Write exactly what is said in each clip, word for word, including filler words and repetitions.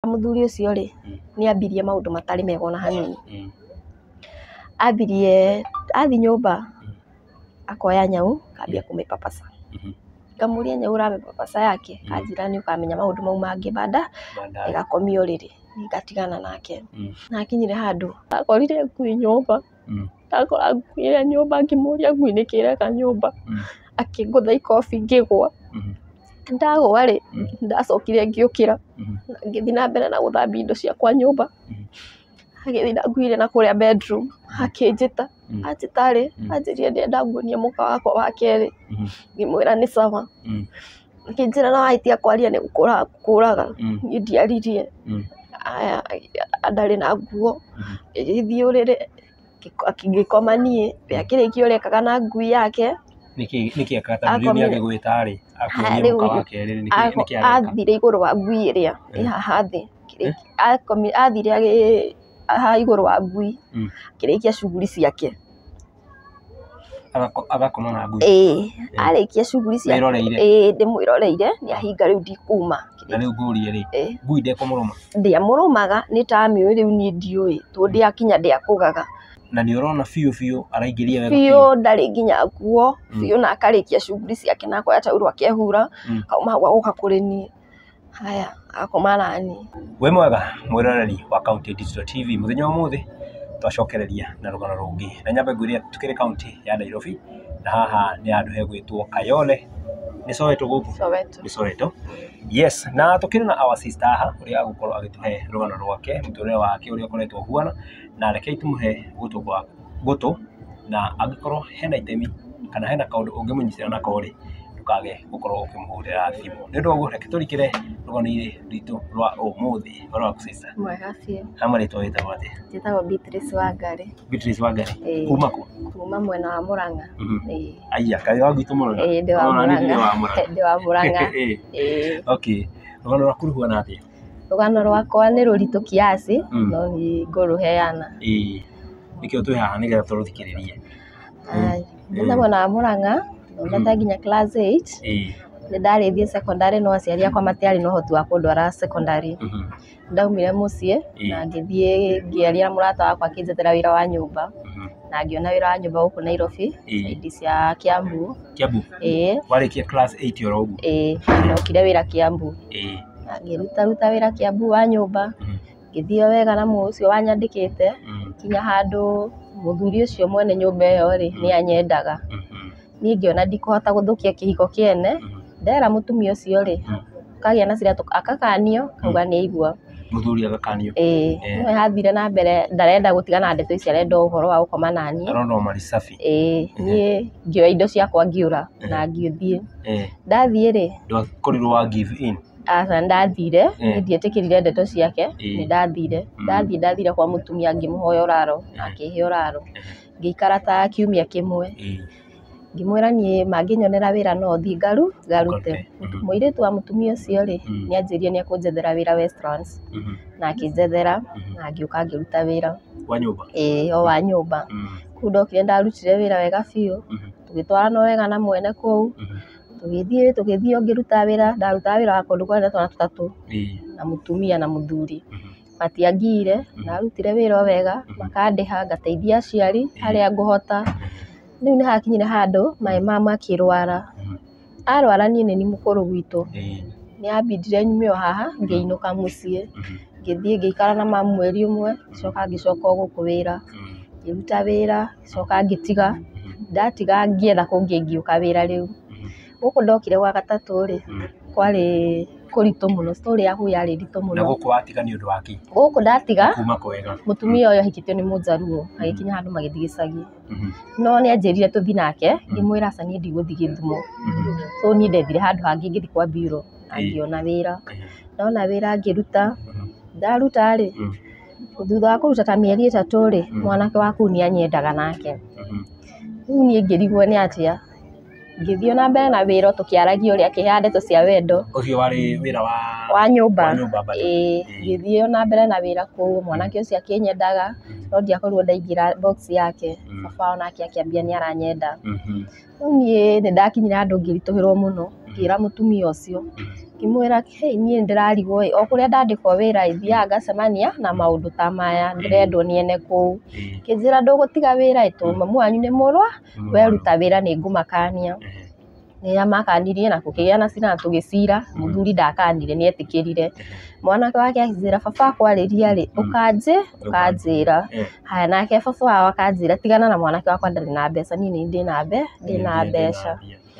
muthuri ucio ri ni ambirie maundu matari mega ona hanini. Ambirie athi nyumba akoya nyau akambia kumipapasa. Ngamuria nyau uramipapasa yake, anjira ni ukamenya maundu mau mangi bada igakomia uriri, ngatigana nake. Na akinyire handu akorire ngui nyumba, akora ngui ya nyumba, ngimuria ngui nikire ka nyumba, akingutha ikofi ngigwa. Ndagwa ri ndacokire ngiukira ngithii na mbere na guthambia indo ciakwa nyumba. Agithii na ngui na kuria bedroom akinjita, anjita ri anjirie ndenda nguonie muka wakwa wa keri. Ngimwira ni sawa. Akinjira na waitia kwaria ni kuraga ni ndiaririe. Aya andari na nguo ngithii uriri akingikoma nie akirikio rekaga na ngui yake. Niki niki akata ni agigwita ri akuonie muka wa keri niki niki athire iguru wa ngui iria ihaha thi. Athire agi aha iguru wa ngui kirikia shughuli ciake agakoma na ngui. Eh arikia shughuli ciake eh ndimwiroreire ni ahinga riu ndikuma. Na riu ngurie ri ngui ndekomuruma ndiamurumaga ni tamiu riu ni ndiui tu ndiakinya ndiakugaga. Na ni urona fiu fiu araingiria wega fiu ndari nginya nguo fiu na akarikia shughuli ciake na akoya tauru akehura kauma guka kuri ni. Haya akoma nani we mwega mwiroreri wa County Digital T V muthenya wa muthi twacokereria na rugano rungi na nyambe ngwiria tukire county ya Nairobi na haha ni andu hegwitwo Kayole ni Soweto guku Soweto ni Soweto. Yes, na tukire na our sister ha uri agukorwo agituhe rugano rwake muture wake uri akoretwo huana na reke itumuhe gutu kwa gutu na agikorwo hena itemi kana hena kaundu ungimunyicira na kori ndukage gukorwo ukimuhurira thimu ni ndu reke turikire rugano-ini ritu rwa umuthi rwa sister mwega cio hamwe ritwa witagwo atia? Njitagwo Beatrice Wangari. Beatrice Wangari kuma ku kuma mwena wa Murang'a. Eh aya kai wangu itu Murang'a. Eh ndi wa Murang'a ndi wa Murang'a. Eh okay rugano rwaku ruhuana atia? Rugano rwakwa ni ruritu kiasi no ni nguruheana. Eh nikio twi haha nigetha turuthikiririe. Ai ndi mwena wa Murang'a ndata nginya class eight. Eh ni ndarithie secondary no aciari akwa matiari no hotu wa kundwara secondary. Ndaumire mucie na ngithie ngiaria murata wakwa akinjetera wira wa nyumba na ngiona wira wa nyumba guku Nairobi idi cia Kiambu. Kiambu eh warikia class eight oro ugu eh ndokire wira Kiambu eh na ngiruta ruta wira Kiambu wa nyumba ngithio wega na mucio wanyandikite kinya handu muthuri ucio mwene nyumba iyo ri ni anyendaga ni ngiona ndikuhota guthukia kihiko kiene ndera mutumia ucio ri kagia na cira akakanio kauga ni igua muthuri agakanio eh no yathire na mbere ndarenda gutigana ndeto ici arenda uhoro wa gukoma nani arono mari safi eh nie ngioya indo ciakwa ngiura na ngithie eh ndathie ri ndwakorirwo wa give in asa ndathire ni ndietikirire ndeto ciake ni ndathire ndathie ndathire kwa mutumia ngimuhoya uraro akihe uraro ngikara ta kiumia kimwe ngimwira nie manginyonera wira no thi ngaru garute muiritu wa mutumia ucio ri ni anjirie ni akunjethera wira Westlands na akinjethera na ngiuka ngiruta wira wa nyumba eh o wa nyumba kundokire ndarutire wira wega biu tugitwarana wega na mwene kuu tugithie tugithio ngiruta wira ndaruta wira wa kundu kwenda twana tutatu na mutumia na muthuri matiangire narutire wira wega makandiha ngateithia aciari aria nguhota. Riu ni hakinyire handu mai mama akirwara arwara nie ni mukuru gwitu ni abidire nyume o haha ngeinuka mucie ngithie ngikara na mamu mweri umwe coka ngicoka guku wira ngiruta wira coka ngitiga ndatiga ngietha kungi ngiuka wira riu guku ndokire gwa gatatu ri kwari kurito muno story yaku yari rito muno na guku watiga ni undu waki guku ndatiga kuma kwega mutumia uyo hikitio ni mujaruo agikinya handu magithii gicagi no ni anjirire tuthi nake ngimwira aca ni ndiguthi Githumo so ni ndethire handu hangi ngithi kwa biro angiona wira ndona wira ngiruta ndaruta ri thutha wa kuruta ta mieri itatu ri mwanake waku ni anyendaga nake riu ni ngirigwo ni atia ngithio na mbere na wira tukiaragia uria kiha ndeto cia wendo ucio wari wira wa wa nyumba eh ngithio na mbere na wira ku mwanake ucio akinyendaga no ndiakorwo ndaingira box yake baba onake akiambia ni aranyenda riu ni ni ndakinyira andu ngirituhirwo muno ngira mutumia ucio ngimwira hey niĩ ndĩrarigwo o kũrĩa ndandĩkwo wĩra ithiaga ngacemania na maũndũ ta maya ndĩrendwo niene kũu kĩnjĩra ndũgũtiga wĩra to mamu wanyu nĩ mũrwa weruta wĩra nĩ ngũmakania nĩya makanirie na kũkĩgĩa na cira tũgĩcira mũthuri ndakanire nĩ etĩkĩrire mwanake wake akĩnjĩra baba akwarĩria rĩ ũkanjĩ ũkanjĩra haya nake baba wao akanjĩra tigana na mwanake wakwa ndarĩ na mbeca niĩ nĩ ndĩ na mbe ndĩ na mbeca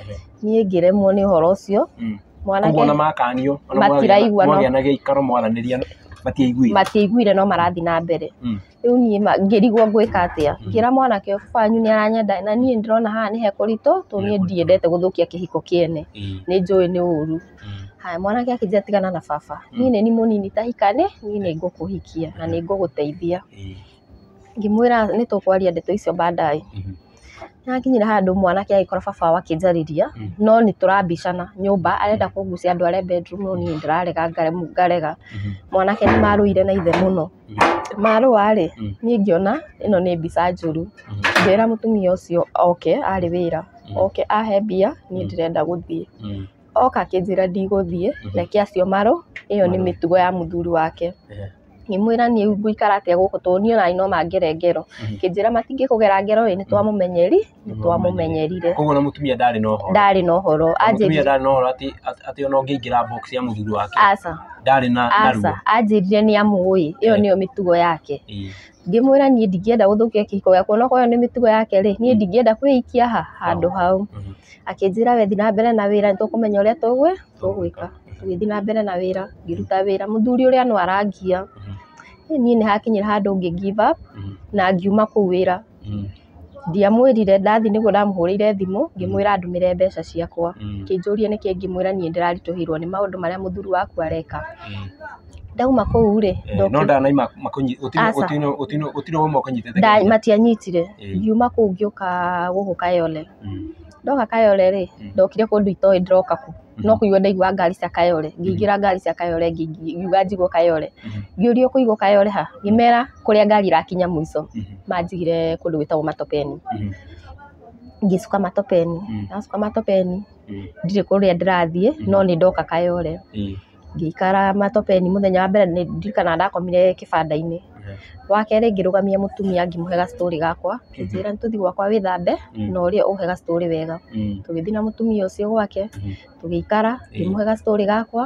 niĩ ngĩremwo nĩ ũhoro ũcio mwanake kuona makanio matiraigua no mwagĩa na gĩikaro mwaranĩria matiaiguire matiaiguire no marathi na mbere rĩu niĩ ngĩrigwo ngwĩka atĩa ngĩra mwanake baba wanyu nĩ aranyenda na niĩ ndĩrona haha nĩ hekũritũ to niĩ ndiendete gũthũkia kĩhiko kĩene nĩ njũĩ nĩ ũru haya mwanake akĩnjĩra tigana na baba niĩ nĩ ni mũnini tahikane niĩ nĩ ngũkũhikia na nĩ ngũgũteithia ngĩmwĩra nĩ tũkwaria ndeto icio baadaye nyakinyire handũ mwanake agĩkora baba wao akĩnjarĩria no nĩ tũrambicana nyũmba arenda kũgucia andũ arĩa bedroom no niĩ ndĩrarega ngarega mwanake nĩ marũire na ithe mũno marũa rĩ niĩ ngĩona ĩno nĩ mbica njũru ngĩra mũtumia ũcio oke arĩ wĩra oke ahe mbia niĩ ndĩrenda gũthiĩ oka akĩnjĩra ndigũthiĩ reke acio marũ ĩyo nĩ mĩtugo ya mũthuri wake ngĩmwĩra niĩ ngũikara atĩa gũkũ to niĩ ona no mangere ngero kĩnjĩra matingĩkũgera ngero ĩ nĩ twamũmenyeri nĩ twamũmenyerire koguo na mũtumia ndarĩ na ũhoro ndarĩ na ũhoro mũtumia ndarĩ na ũhoro atĩ atĩ ona ũngĩingĩra box ya mũthuri wake aca ndarĩ na aca anjĩrire nĩ amũĩ ĩyo nĩyo mĩtugo yake ngĩmwĩra niĩ ndingĩenda gũthũkia kĩhiko gĩakwa no koyo nĩ mĩtugo yake rĩ niĩ ndingĩenda kwĩikia ha handũ hau akĩnjĩra we thiĩ na mbere na wĩra nĩ tũkũmenya ũrĩa tũgwĩ tũgwĩka tũgĩthiĩ na mbere na wĩra ngĩruta wĩra mũthuri ũrĩa no arangia niĩ nĩ hakinyĩra handũ ngĩ give up na ngiuma kũu wĩra ndiamwĩrire ndathi nĩguo ndamũhũrĩire thimũ ngĩmwĩra ndũmĩre mbeca ciakwa kĩnjũrie nĩkĩ ngĩmwĩra niĩ ndĩraritũhĩrwo nĩ maũndũ marĩa mũthuri waku areka ndauma kũu rĩ no ndanaima ũtino ũmwe ũkanyitĩte matianyitire ngiuma kũu ngĩũka gũkũ Kayole ndoka Kayole rĩ ndokire kũndũ itoĩ ndĩroka ku no kũigua ndaigua ngari cia Kayole ngĩingĩra ngari cia Kayole ngiuga njigwo Kayole ngĩũrio kũigwo Kayole ha ngĩmera kũrĩa ngari irakinya mũico manjigire kũndũ gwĩtagwo Matopeni ngĩcuka Matopeni ndacuka Matopeni ndirĩ kũrĩa ndĩrathiĩ no nĩ ndoka Kayole ngĩikara Matopeni mũthenya wa mbere nĩ ndirikana ndakomire kĩbanda-inĩ wa kerĩ ngĩrũgamia mũtumia ngĩmũhe gastori gakwa ngĩnjĩra nĩtũthiĩ gwakwa wĩthambe na ũrĩa ũhe gastori wega tũgĩthiĩ na mũtumia ũcio gwake tũgĩikara ngĩmũhe gastori gakwa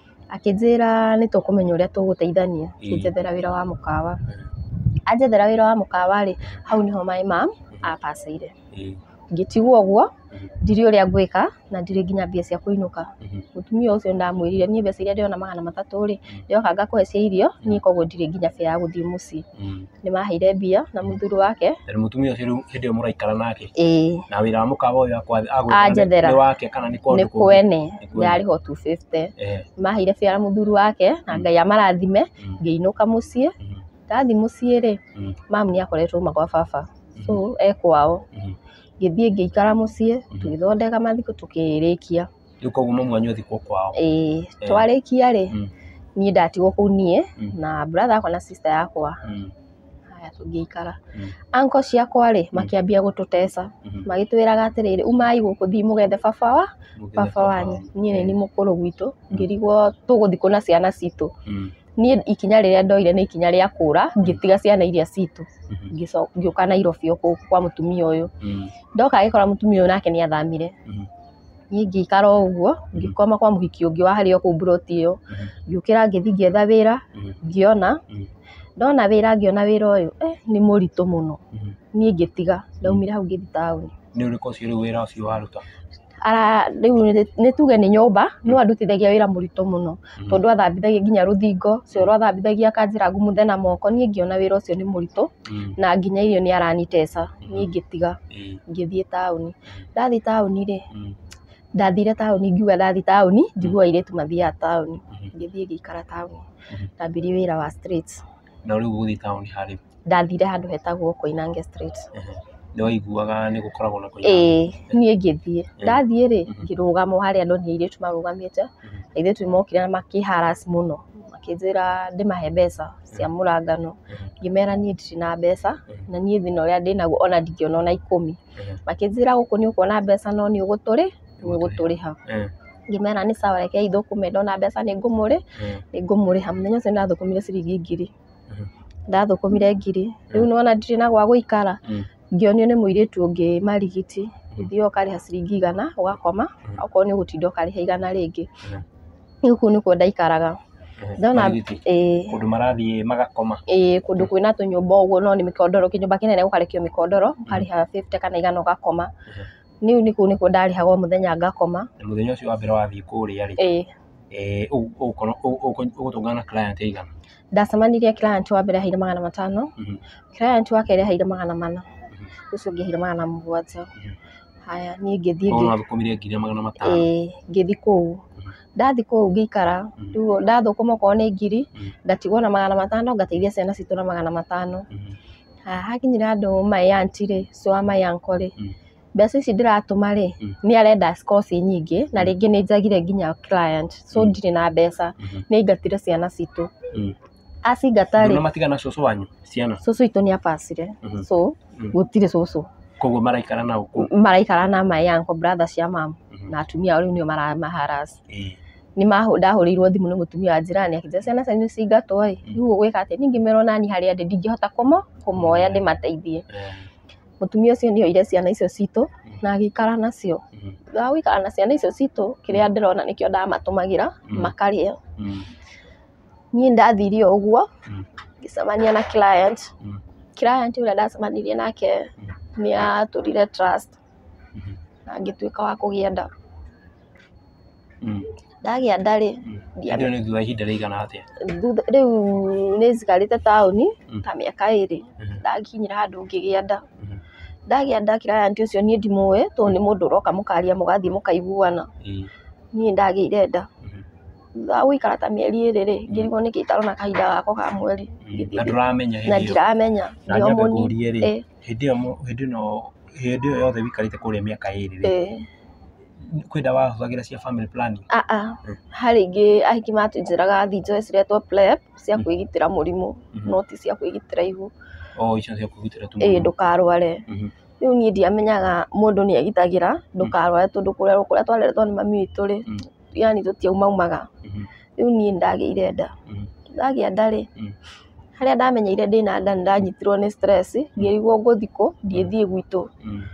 akĩnjĩra nĩ tũkũmenya ũrĩa tũgũteithania akĩnjethera wĩra wa mũkawa anjethera wĩra wa mũkawa rĩ hau nĩho my mom apacĩire ngĩtigwo ũguo ndirĩ ũrĩa ngwĩka na ndirĩ nginya mbia cia kũinũka mũtumia ũcio ndamwĩrire niĩ mbeca iria ndĩona magana matatũ rĩ ndĩoka ngakũhe cia irio niĩ koguo ndirĩ nginya bĩa ya gũthiĩ mũciĩ nĩ maheire mbia na mũthuri wake rĩu mũtumia ũcio rĩu hĩndĩ ĩyo mũraikara nake ĩĩ na wĩra wa mũkawa ũyũ anjethera nĩ wake kana nĩ kũndũ nĩ kwene yarĩho two fifty maheire bĩa ya mũthuri wake na Ngai amarathime ngĩinũka mũciĩ ndathi mũciĩ rĩ mamu nĩ akoretwo uma gwa baba so ekwao ngĩthiĩ ngĩikara mũciĩ tũgĩthondeka mathiko tũkĩrĩkia rĩu koguo mamu wanyu athikwo kwao ĩĩ twarĩkia rĩ niĩ ndatigwo kũu niĩ na brother akwa na sister yakwa haya tũgĩikara uncle ciakwa rĩ makĩambia gũtũteca magĩtwĩraga atĩrĩrĩ umai gũkũ thiĩ mũgethe baba wa baba wanyu niĩ nĩ ni mũkũrũ gwitũ ngĩrigwo tũgũthiĩ kũ na ciana citũ niĩ ikinya rĩrĩa ndoire nĩ ikinya rĩa kũra ngĩtiga ciana iria citũ ngĩũka Nairobi kwa mũtumia ũyũ ndoka agĩkora mũtumia ũyũ nake nĩ athamire niĩ ngĩikara ũguo ngĩkoma kwa mũhiki ũngĩ wa harĩa kũu buroti ĩyo ngĩũkĩra ngĩthiĩ ngĩetha wĩra ngĩona ndona wĩra ngĩona wĩra ũyũ nĩ mũritũ mũno niĩ ngĩtiga ndaumire hau ngĩthiĩ taũni nĩ ũrĩkũ ũcio rĩu wĩra ũcio waruta ara rĩu nĩ tuge nĩ nyũmba no andutithagia wĩra mũritũ mũno tondũ athambithagia nginya rũthingo cio athambithagia akanjĩra ngumuthe na moko niĩ ngĩona wĩra ũcio nĩ mũritũ na nginya irio nĩ araniteca niĩ ngĩtiga ngĩthiĩ taũni ndathiĩ taũni rĩ ndathire taũni ngiuga ndathiĩ taũni njigua airĩtu mathiaga taũni ngĩthiĩ ngĩikara taũni ndambirie wĩra wa streets na rĩu gũthiĩ taũni harĩ ndathire handũ hetagwo Koinange street nĩ waiguaga nĩ gũkoragwo na Koinange ĩĩ niĩ ngĩthiĩ ndathiĩ rĩ ngĩrũgama harĩa ndonire airĩtu marũgamĩte airĩtu nĩ mokire na makĩharass mũno makĩnjĩra ndĩmahe mbeca cia mũrangano ngĩmera niĩ ndirĩ na mbeca na niĩ thĩna ũrĩa ndĩnaguo ona ndingĩona ona ikũmi makĩnjĩra gũkũ nĩ ũkuona mbeca no nĩ ũgũtũrĩ nĩ ũgũtũrĩha ngimera ni sawa reke ithukume ndona mbeca ni ngumuri ni ngumuriha muthenya ucio ndathukumire ciringi ngiri ndathukumire ngiri riu nona ndiri na gwa guikara ngionio ni muiritu ungi marigiti ithio kariha ciringi igana ugakoma okorwo ni gutinda ukariha igana ringi riu kuu nikuo ndaikaraga ndona eh kundu marathie magakoma eh kundu kwina tunyumba uguo no ni mikondoro kinyumba kinene gukarekio mikondoro ukariha fifty kana igana ugakoma niu niku nikuo ndarihagwo muthenya ngakoma muthenya ucio wa mbere wathie kuria ri eh eh ugukorwo ugutungana client igana ndacemanirie client wa mbere haire magana matano client wa kere haire magana mana ucio ngihire magana mugwanja haya ni ngithie ngi ona thukumire ngiri magana matano eh ngithi kuu ndathi kuu ngikara riu ndathukuma ko ni ngiri ngatigwo na magana matano ngateithia ciana citu na magana matano ha hakinyira andu mai aunti ri so mai uncle ri mbeca ici ndiratuma ri ni arenda scores nyingi na ringi ni njagire nginya client so ndire na mbeca ni ngatire ciana citu acingatari no matigana cucu wanyu ciana cucu itu ni apacire so gutire cucu koguo maraikara na uku maraikara na mai uncle brother cia mama na atumia riu nio maramaharas ni ndahuriirwo thimu ni mutumia wa jirani akija ciana cianyu cingatwo i riu ugwika atia ningi mero nani haria ndi ndingihota kumo kumoya ndi mateithie mutumia ucio ni oire ciana icio citu na agikara nacio thwa wikara na ciana icio citu kiria ndirona nikio ndamatumagira makaria ni ndathire uguo ngicemania na client client uria ndacemanirie nake ni aturire trust na ngituika wa kugienda ndagia ndari ndio ni thutha ihinda rigana atia riu ni zikarite tauni ta miaka iri ndakinyira handu ngigienda ndagia ndakira anti ucio ni ndimuwe to ni mundu roka mukaria mugathie mukaiguana ni ndagiire nda thutha wikara ta mieri iri ri ngirigwo ni kitaro na kahinda gako ka mweri na nduramenya na ndiramenya ndio moni ri hindi yo hindi no hindi yo yothe wikarite kuria miaka iri ri kwenda wahuthagira cia family planning a a hari ingi ahiki matunjiraga thijo ciretwo prep cia kwigitira murimu no ti cia kwigitira ihu o icio cia kwigitira tu eh ndukarware riu ni ndiamenyaga mundu ni agitagira ndukarware tundu kuria kuria twareretwo ni mami witu ri yani tutiaumaumaga riu ni ndagiire nda ndagia ndari haria ndamenyeire ndina nda ndanyitirwo ni stress ngirigwo nguthiko ndiethie gwitu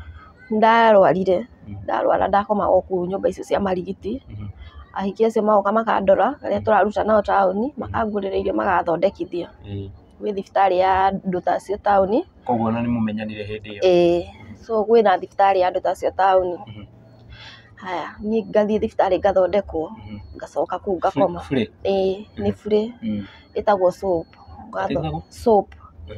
ndarwarire ndarwara ndakoma oku nyumba icio cia marigiti ahiki acio magoka makandora aria turaruta nao tauni makangurira irio magathondekithia gwi thibitari ya andu tacio tauni koguo na ni mumenyanire hindi iyo eh so gwi na thibitari ya andu tacio tauni haya ni ngathie thibitari ngathondekwo ngacoka kuu ngakoma eh ni free itagwo soap soap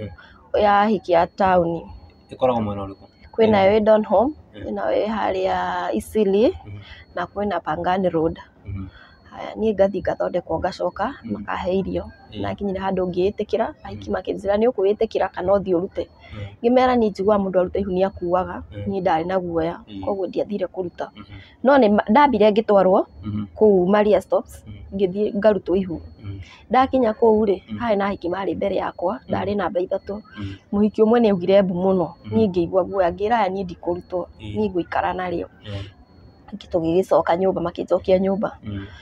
ya hiki ya tauni ikoragwo mwena uriku kwina yo Don Home ina we haria Isili na kwina Pangani Road haya ni ngathi ngathondekwo ngacoka makahe irio na kinyira handu ngiitikira ahiki makinjira ni ukwitikira kana uthi urute ngimera ni njigwa mundu aruta ihu ni akuaga ni ndari na guoya koguo ndiathire kuruta no ni ndambire ngitwarwo kuu Maria Stops ngithie ngarutwo ihu ndakinya kuu ri hai na ahiki mari mbere yakwa ndari namba ithatu muhiki umwe ni augire mbu muno ni ngigwa guoya ngira aya ni ndikurutwo ni nguikara nario ngitugigicoka nyumba makijokia nyumba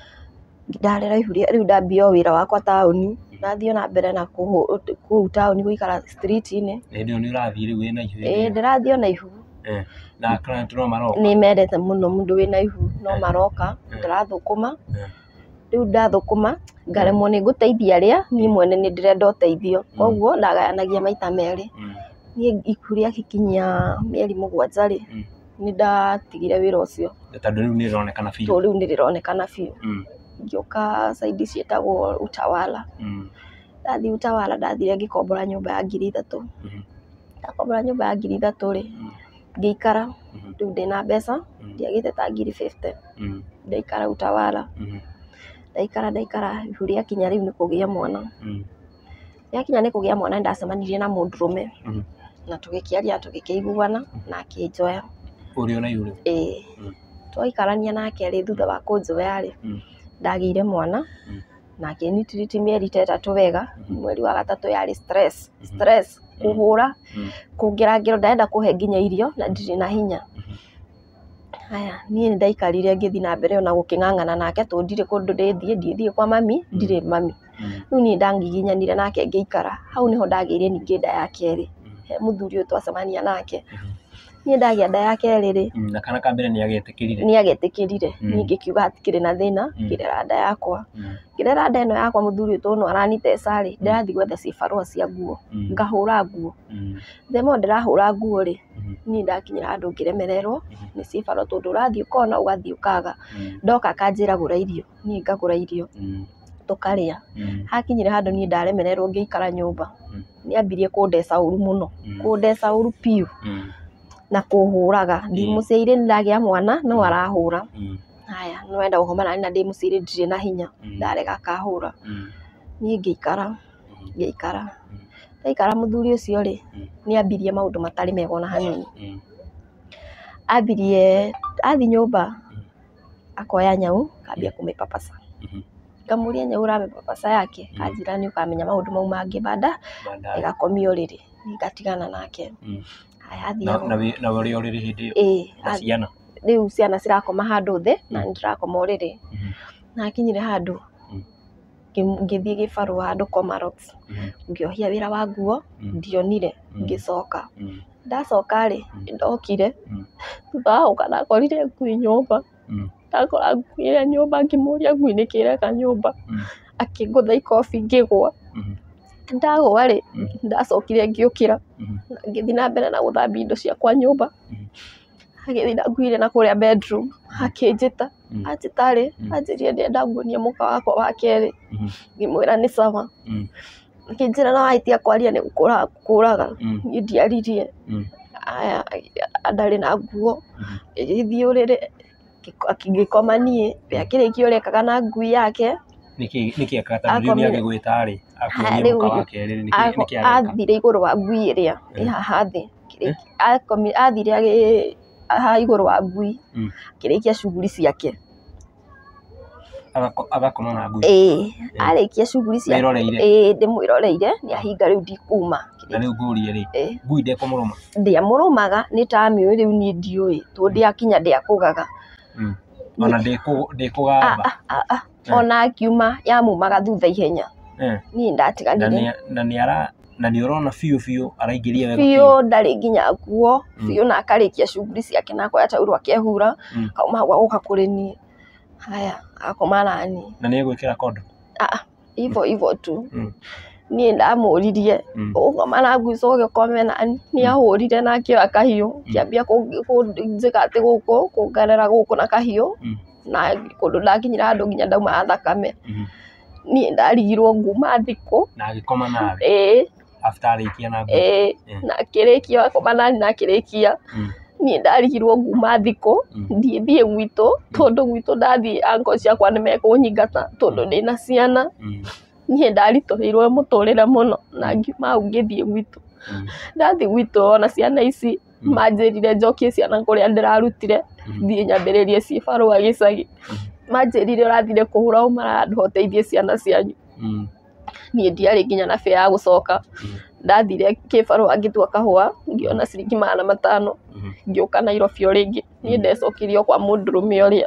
ndarera ihu riu ndambio wira wakwa tauni nathio na mbere na kuu tauni guikara street ini ndio ni urathie riu wina ihu eh ndirathio na ihu eh na client no maroka ni mendete muno mundu wina ihu no maroka ndirathukuma riu ndathukuma ngaremwo ni guteithia ria ni mwene ni ndirenda uteithio koguo ndagayanagia maita meri ni iku ria kikinyia mieri mugwanja ri ni ndatigire wira ucio tondu riu ni rironekana fiu to riu ni rironekana fiu ngioka saidi cietagwo Utawala ndathi Utawala ndathire ngikombora nyumba ya ngiri ithatu ndakombora nyumba ya ngiri ithatu ri ngikara riu ndina mbeca ndiagite ta ngiri fifty ndaikara Utawala ndaikara ndaikara ihu riakinya riu ni kugia mwana yakinya ni kugia mwana ndacemanirie na mundurume na tugikiaria tugikiguana na akinjoya uri ona ihu eh twaikarania nake ri thutha wa kunjoya ri ndagire mwana na akinitiriti mieri itatu wega mweri wa gatatu yari stress stress kuhura kungira ngiro ndaenda kuhe nginya irio na ndiri na hinya Haya niĩ nĩ ndaikarire ngĩthi na mbere ona gũkĩng'ang'ana nake tondũ ndirĩ kũndũ ndĩthiĩ ndithiĩ kwa mami ndirĩ mami. Rĩu niĩ ndangiginyanire nake ngĩikara hau nĩho ndagĩire ningĩ nda ya kerĩ he mũthuri ũyũ twacemania nake. Niĩ ndagĩa nda ya kerĩ rĩ na kana ka mbere nĩ agetĩkĩrire nĩ agetĩkĩrire niĩ ngĩkiuga hatikĩrĩ na thĩna ngĩrera nda yakwa. Ngĩrera nda ĩno yakwa mũthuri ũyũ tondũ no araniteca rĩ ndĩrathiĩ gwetha cibarũa cia nguo ngahũra nguo. Themo ndĩrahũra nguo rĩ niĩ ndakinyĩra handũ ngĩremererwo nĩ cibarũa tondũ ũrathiĩ ũkona ũgathiĩ ũkaga. Ndoka akanjĩra gũra irio niĩ ngagũra irio tũkarĩa. Hakinyire handũ niĩ ndaremererwo ngĩikara nyũmba nĩambirie kũndeca ũru mũno kũndeca ũru biũ na kũhũraga. Ndĩ mũciare nĩ ndagĩa mwana no arahũra. Haya no enda gũkoma naniĩ na ndĩ mũciare ndirĩ na hinya ndarega akahũra. Niĩ ngĩikara ngĩikara ndaikara mũthuri ũcio rĩ nĩambirie maũndũ matarĩ mega ona hanini. Ambirie athiĩ nyũmba akoya nyau akambia kũmĩpapaca. Ngamũria nyau ũramĩpapaca yake anjĩra nĩ ũkamenya maũndũ mau mangĩ bada ĩgakomia ũrĩrĩ ngatigana nake. Na na wari ũrĩrĩ hĩndĩ ĩyo na ciana rĩu ciana cirakoma handũ thĩ na ndirakoma ũrĩrĩ. Na akinyire handũ ngĩthiĩ gĩbarũa handũ Comarox ngĩohia wĩra wa nguo ndionire ngĩcoka. Ndacoka rĩ ndokire thutha wa gũka ndakorire ngui nyũmba ndakora ngui ĩrĩa nyũmba ngĩmũria ngui nĩkĩ ĩreka nyũmba akĩngũtha ikobi ngĩgwa. Ndagwa rĩ ndacokire ngĩũkĩra ngĩthiĩ na mbere na gũthambia indo ciakwa nyũmba. Agĩthiĩ ndakuire na kũrĩa bedroom akĩnjĩta anjĩta rĩ anjĩrire ndĩrenda nguonie mũka wakwa wa kerĩ. Ngĩmwĩra nĩ sawa. Akĩnjĩra na wahĩtia kwaria nĩ gũkũraga niĩ ndiaririe. Aya ndarĩ na nguo ngĩthiĩ ũrĩrĩ akĩngĩkoma niĩ we akĩrĩkia ũrĩa ekaga na ngui yake. Nĩkĩ ekaga tondũ nĩ agĩgwĩta rĩ akuonie mũka wa kerĩ nĩkĩ areka. Athire igũrũ wa ngui ĩrĩa ĩ haha thĩ athire haha igũrũ wa ngui akĩrĩkia shughuli ciake agakoma na ngui. Ĩĩ arĩkia shughuli ciake ĩĩ ndĩmwĩroreire nĩahinga rĩu ndikuma. Na rĩu ngũrie rĩ ngui ndekũmũrũma ndiamũrũmaga nĩ tamĩũĩ rĩu niĩ ndiũĩ tondũ ndĩakinya ndĩakũgaga ona ndĩkũgamba ona akiuma yamumaga thutha ihenya. Niĩ ndatiganire na nĩ ara na nĩ ũrona biũ biũ araingĩria wega biũ ndarĩ nginya nguo biũ na akarĩkia shughuli ciake na akoya taurũ akehura kauma hau agoka kũrĩ niĩ. Haya akoma nani na nĩ egwĩkĩra kondo ivo ivo tu. Niĩ ndamũririe ũgũkoma na ngui coke ũkome nani nĩahũrire na akĩoya kahiũ kĩambia kũnjĩka atĩ gũkũ kũngerera gũkũ na kahiũ na kũndũ ndakinyira handũ nginya ndauma thakame. Niĩ ndarigirwo nguma thikũ na agĩkoma nawe. Ĩĩ after arĩkia na ngui. Ĩĩ na akĩrĩkia akoma nani na akĩrĩkia niĩ ndarigirwo nguma thikũ ndithiĩ gwitũ tondũ gwitũ ndathiĩ uncle ciakwa nĩmekũnyingata tondũ ndĩna ciana. Niĩ ndaritũhĩirwo mũtũrĩre mũno na ngiuma hau ngĩthiĩ gwitũ. Ndathiĩ gwitũ ona ciana ici manjĩrire njokie ciana kũrĩa ndĩrarutire thiĩ nyambĩrĩrie cibarũa gĩcagi. Manjĩrire ũrathire kũhũra uma handũ hoteithie ciana cianyu. Niĩ ndiarĩ nginya na fare ya gũcoka. Ndathire kĩbarũa ngĩtua kahũa ngĩona ciringi magana matano ngĩũka Nairobi o rĩngĩ. Niĩ ndecokirie kwa mũndũrũme ũrĩa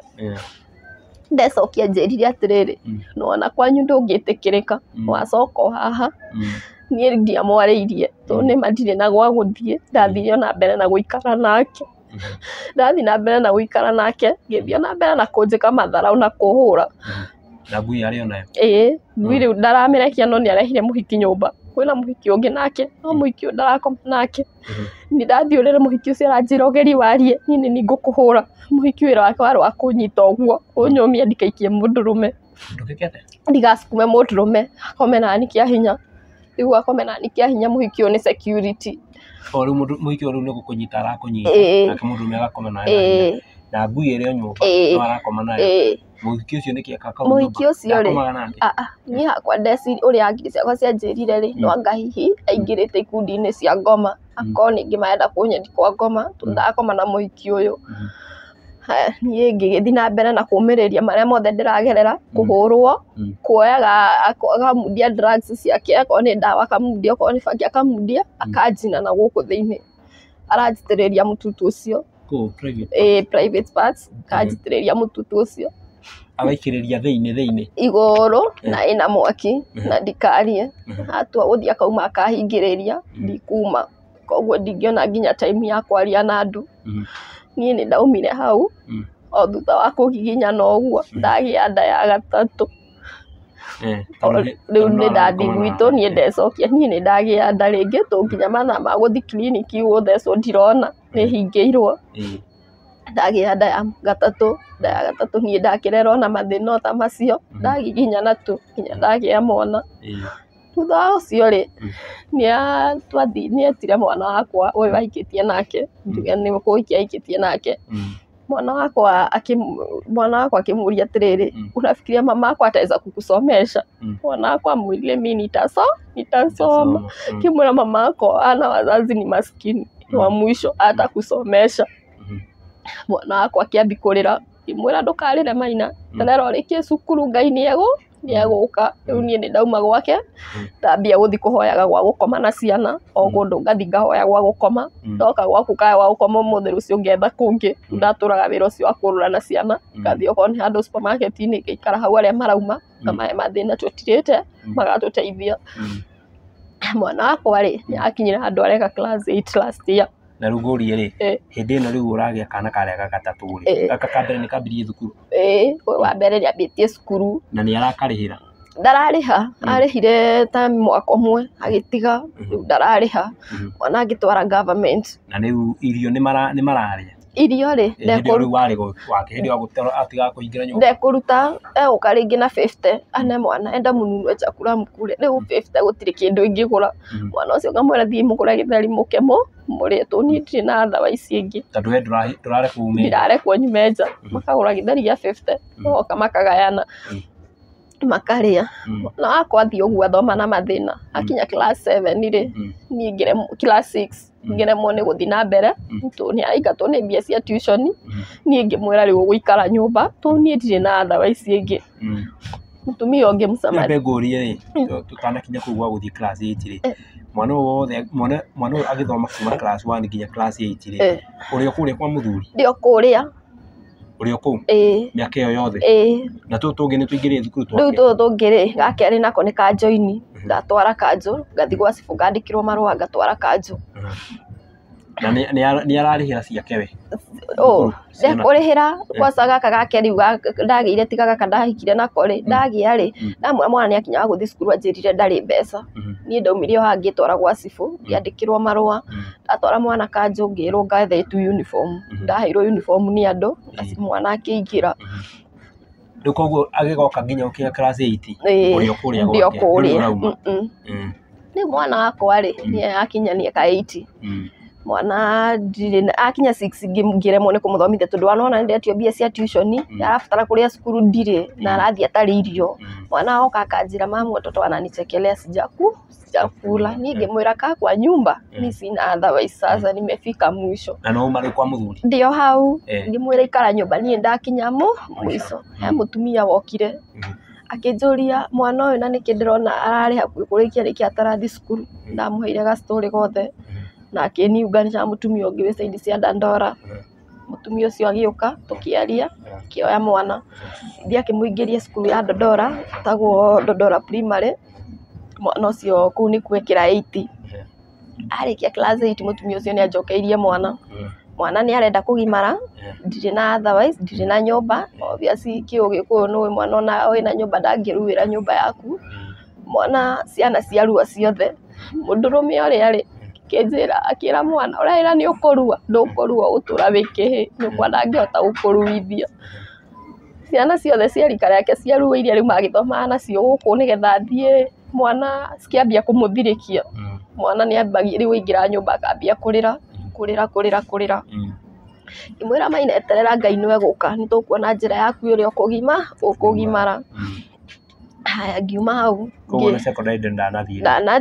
ndecokia njĩrire atĩrĩrĩ nĩwona kwanyu ndũngĩtĩkĩrĩka wacoka o haha. Niĩ ndiamwarĩirie tondũ nĩma ndirĩ na gwa gũthiĩ. Ndathire na mbere na gũikara nake ndathiĩ na mbere na gũikara nake ngĩthiĩ na mbere na kũnjĩka matharaũ na kũhũra. Na ngui arĩ onayo. Ĩĩ ngui rĩu ndaramĩrekia no nĩarehire mũhiki nyũmba. Kwĩna mũhiki ũngĩ nake no mũhiki ũyũ ndarakoma nake. Niĩ ndathiĩ ũrĩrĩ mũhiki ũcio aranjĩra ũgerie warie niĩ nĩ niĩ ngũkũhũra. Mũhiki wĩra wake warĩ wa kũnyita ũguo kũnyũmia ndikaikie mũndũrũme. Ndũgĩkĩte ndigacukume mũndũrũme akome nani kĩa hinya. Rĩu akome nani kĩa hinya mũhiki ũyũ nĩ security. O rĩu mũhiki ũyũ rĩu nĩ gũkũnyita arakũnyita nake mũndũrũme agakoma nawe na ngui ĩrĩ o nyũmba no arakoma nayo. Mũhiki ũcio nĩkĩ ekaga kau nyũmba ndakomaga nake. Niĩ hakwa ndeciria ũrĩa hakiri ciakwa cianjĩrire rĩ no anga hihi aingĩrĩte ikundi-inĩ cia ngoma akorwo ningĩ marenda kũnyendi kwa ngoma tondũ ndakoma na mũhiki ũyũ. Niĩ ngĩgĩthiĩ na mbere na kũmĩrĩria marĩa mothe ndĩragerera kũhũrwo kuoyaga akamundia drugs ciake akorwo nĩ ndawa akamundia akorwo nĩ bangi akamundia akanjina na gũkũ thĩinĩ aranjitĩrĩria mũtutu ũcio Ko private. Eh, private parts kanjitĩrĩria mũtutu ũcio. Agaikĩrĩria thĩinĩ thĩinĩ. Igũrũ na ĩna mwaki na ndikarie. Atua gũthiĩ akauma akahingĩrĩria ndikuma. Koguo ndingĩona nginya time ya kwaria na andũ. Niĩ nĩ ndaumire hau o thutha wa kũhihinyana ũguo ndagĩa nda ya gatatũ. Rĩu nĩ ndathi gwitũ niĩ ndecokia niĩ nĩ ndagĩa nda rĩngĩ tũnginya mathaa ma gũthi kiriniki gũthecwo ndirona nĩ hingĩirwo. Ndagĩa nda ya gatatũ, nda ya gatatũ niĩ ndakĩrerwo na mathĩna ta macio ndahihinyana tu nginya ndagĩa mwana. Thutha ũcio rĩ nĩ twathi nĩ etire mwana wakwa ũyũ aikĩtie nake njuge nĩ kũhikia aikĩtie nake. Mwana wakwa mwana wakwa akĩmũria atĩrĩrĩ, unafikiria mama yako ataweza kukusomesha? Mwana wakwa amwĩrire mimi nitasoma nitasoma. Kimwĩra mama yako ana wazazi ni maskini wa mwisho atakusomesha. Mwana wakwa akĩambi kũrĩra ngĩmwĩra ndũkarĩre Maina, terera ũrĩkie cukuru Ngai nĩ egũ nĩ egũka. Rĩu niĩ nĩ ndauma gwake ndambia gũthi kũhoyaga gwa gũkoma na ciana o kũndũ ngathi ngahoya gwa gũkoma. Ndoka gwaku kaya gwa gũkoma ũmũthĩ rũciũ ngetha kũngĩ. Ndatũraga wĩra ũcio wa kũrũra na ciana ngathi okorwo nĩ handũ supermarket-inĩ ngaikara hau arĩa marauma ngamahe mathĩna tũtirĩte magatũteithia. Mwana wakwa rĩ nĩ akinyire handũ areka class eight last year. Na rĩu ngũrie rĩ hĩndĩ ĩno rĩu ũragĩa kana karĩa ga gatatũ rĩ gaka ka mbere nĩ kambirie thukuru? Ĩĩ wa mbere nĩ ambĩtie cukuru. Na nĩ arakarĩhĩra? Ndararĩha, arĩhire ta mwaka ũmwe agĩtiga rĩu ndararĩha. Mwana agĩtwara government. Na rĩu irio nĩ mararĩa? Irio rĩ ndekũruta egũka rĩngĩ na fifty ane mwana enda mũnunue chakula mkule. Rĩu fifty gũtirĩ kĩndũ ingĩgũra. Mwana ũcio ngamwĩra thiĩ mũgũre gĩtheri mũkemo mũrĩe tondũ niĩ ndirĩ na thawa ici ingĩ. Tondũ we ndũrarekwo ume nja? Ndirarekwo nyume nja. Makagũra gĩtheri gĩa fifty magoka makagayana makarĩa. Na wakwa athiĩ ũguo athoma na mathĩna akinya class seven rĩ niĩ ngĩremwo class six ngĩremwo nĩ gũthi na mbere tondũ nĩ araingatwo nĩ mbia cia tuition. Niĩ ngĩmwĩra rĩu ũgũikara nyũmba tondũ niĩ ndirĩ na thawa ici ingĩ. Mũtumia ũngĩ mũcamathi. Nĩ ngũrie rĩ tũtanakinya kũu gwa gũthiĩ class eight rĩ mwana wothe mwana mwana agĩthoma kuma class one nginya class eight rĩ ũrĩ kũrĩa kwa mũthuri? Ndĩ kũrĩa. Ũrĩ kũu? Mĩaka ĩyo yothe? Na tũtũ tũngĩ nĩ tũingĩrĩire thukuru twake? Rĩu tũtũ tũngĩ rĩ gake arĩ nako nĩ kanjũ-inĩ ndatwara kanjũ ngathi gwa cibũ ngandĩkĩrwo marũa ngatwara kanjũ. Na nĩ ararĩhĩra ciake we? Ndekũrĩhĩra kwanza gaka gake rĩu ndagĩire tiga gaka ndahikire nako rĩ ndagĩa rĩ ndamwĩra mwana nĩ akinya gũthi cukuru anjĩrire ndarĩ mbeca. Niĩ ndaumire o haha ngĩtwara gwa cibũ ngĩandĩkĩrwo marũa ndatwara mwana kanjũ ngĩrwo ngethe tu uniform. Ndaheirwo uniform nĩ andũ mwana akĩingĩra. Rĩu koguo agĩgoka nginya gũkinya class eight ũrĩ kũrĩa gwake? Ndĩ rĩu mwana wakwa rĩ nĩ akinyania ka eight. Mwana ndirĩ akinya six ngĩremwo nĩ kũmũthomithia tondũ wanona ndetio mbia cia tuition arabatara kũrĩa cukuru ndirĩ na arathiĩ atarĩ irio. Mwana oka akanjĩra mama watoto wananichekelea sijaku sijakula. Niĩ ngĩmwĩra kaa kwa nyumba mimi sina otherwise sasa nimefika mwisho. Na no marĩ kwa mũthuri? Ndio hau ngĩmwĩra ikara nyũmba niĩ ndakinya mwisho. He mũtumia wokire akĩnjũria mwana ũyũ na nĩkĩ ndĩrona ararĩ hakuhĩ kũrĩkia nĩkĩ atarathi cukuru. Ndamũheire ga story gothe na akĩniunganisha mũtumia ũngĩ wĩ side cia Dandora. Mũtumia ũcio agĩũka tũkĩaria kĩoya mwana thiĩ akĩmũingĩria cukuru ya Dandora tagwo Dandora primary. Mwana ũcio kũu nĩ kwekĩra eight. Arĩkia class eight mũtumia ũcio nĩ anjokeirie mwana. Mwana nĩ arenda kũgimara ndirĩ na otherwise ndirĩ na nyũmba obviously kĩũgĩkũyũ nĩ mwana ona wĩna nyũmba ndangĩruĩra nyũmba yaku. Mwana ciana ciarua ciothe mũndũrũme ũrĩa rĩ kĩnjĩra akĩra mwana ũrera nĩ ũkũrua ndũkũrua ũtũra wĩkĩhĩ nyũmba ndangĩhota gũkũruithia. Ciana ciothe cia rika rĩake ciarua iria rĩu magĩthomaga nacio gũkũ nĩgetha thiĩ mwana cikĩambia kũmũthirĩkia. Mwana nĩ ambagia rĩu aingĩra nyũmba akambia kũrĩra kũrĩra kũrĩra kũrĩra. Ngĩmwĩra Maina eterera Ngai nĩ egũka nĩ tũkuona njĩra yaku ũrĩa ũkũgima ũkũgimara. Haya ngiuma hau ndanathiĩ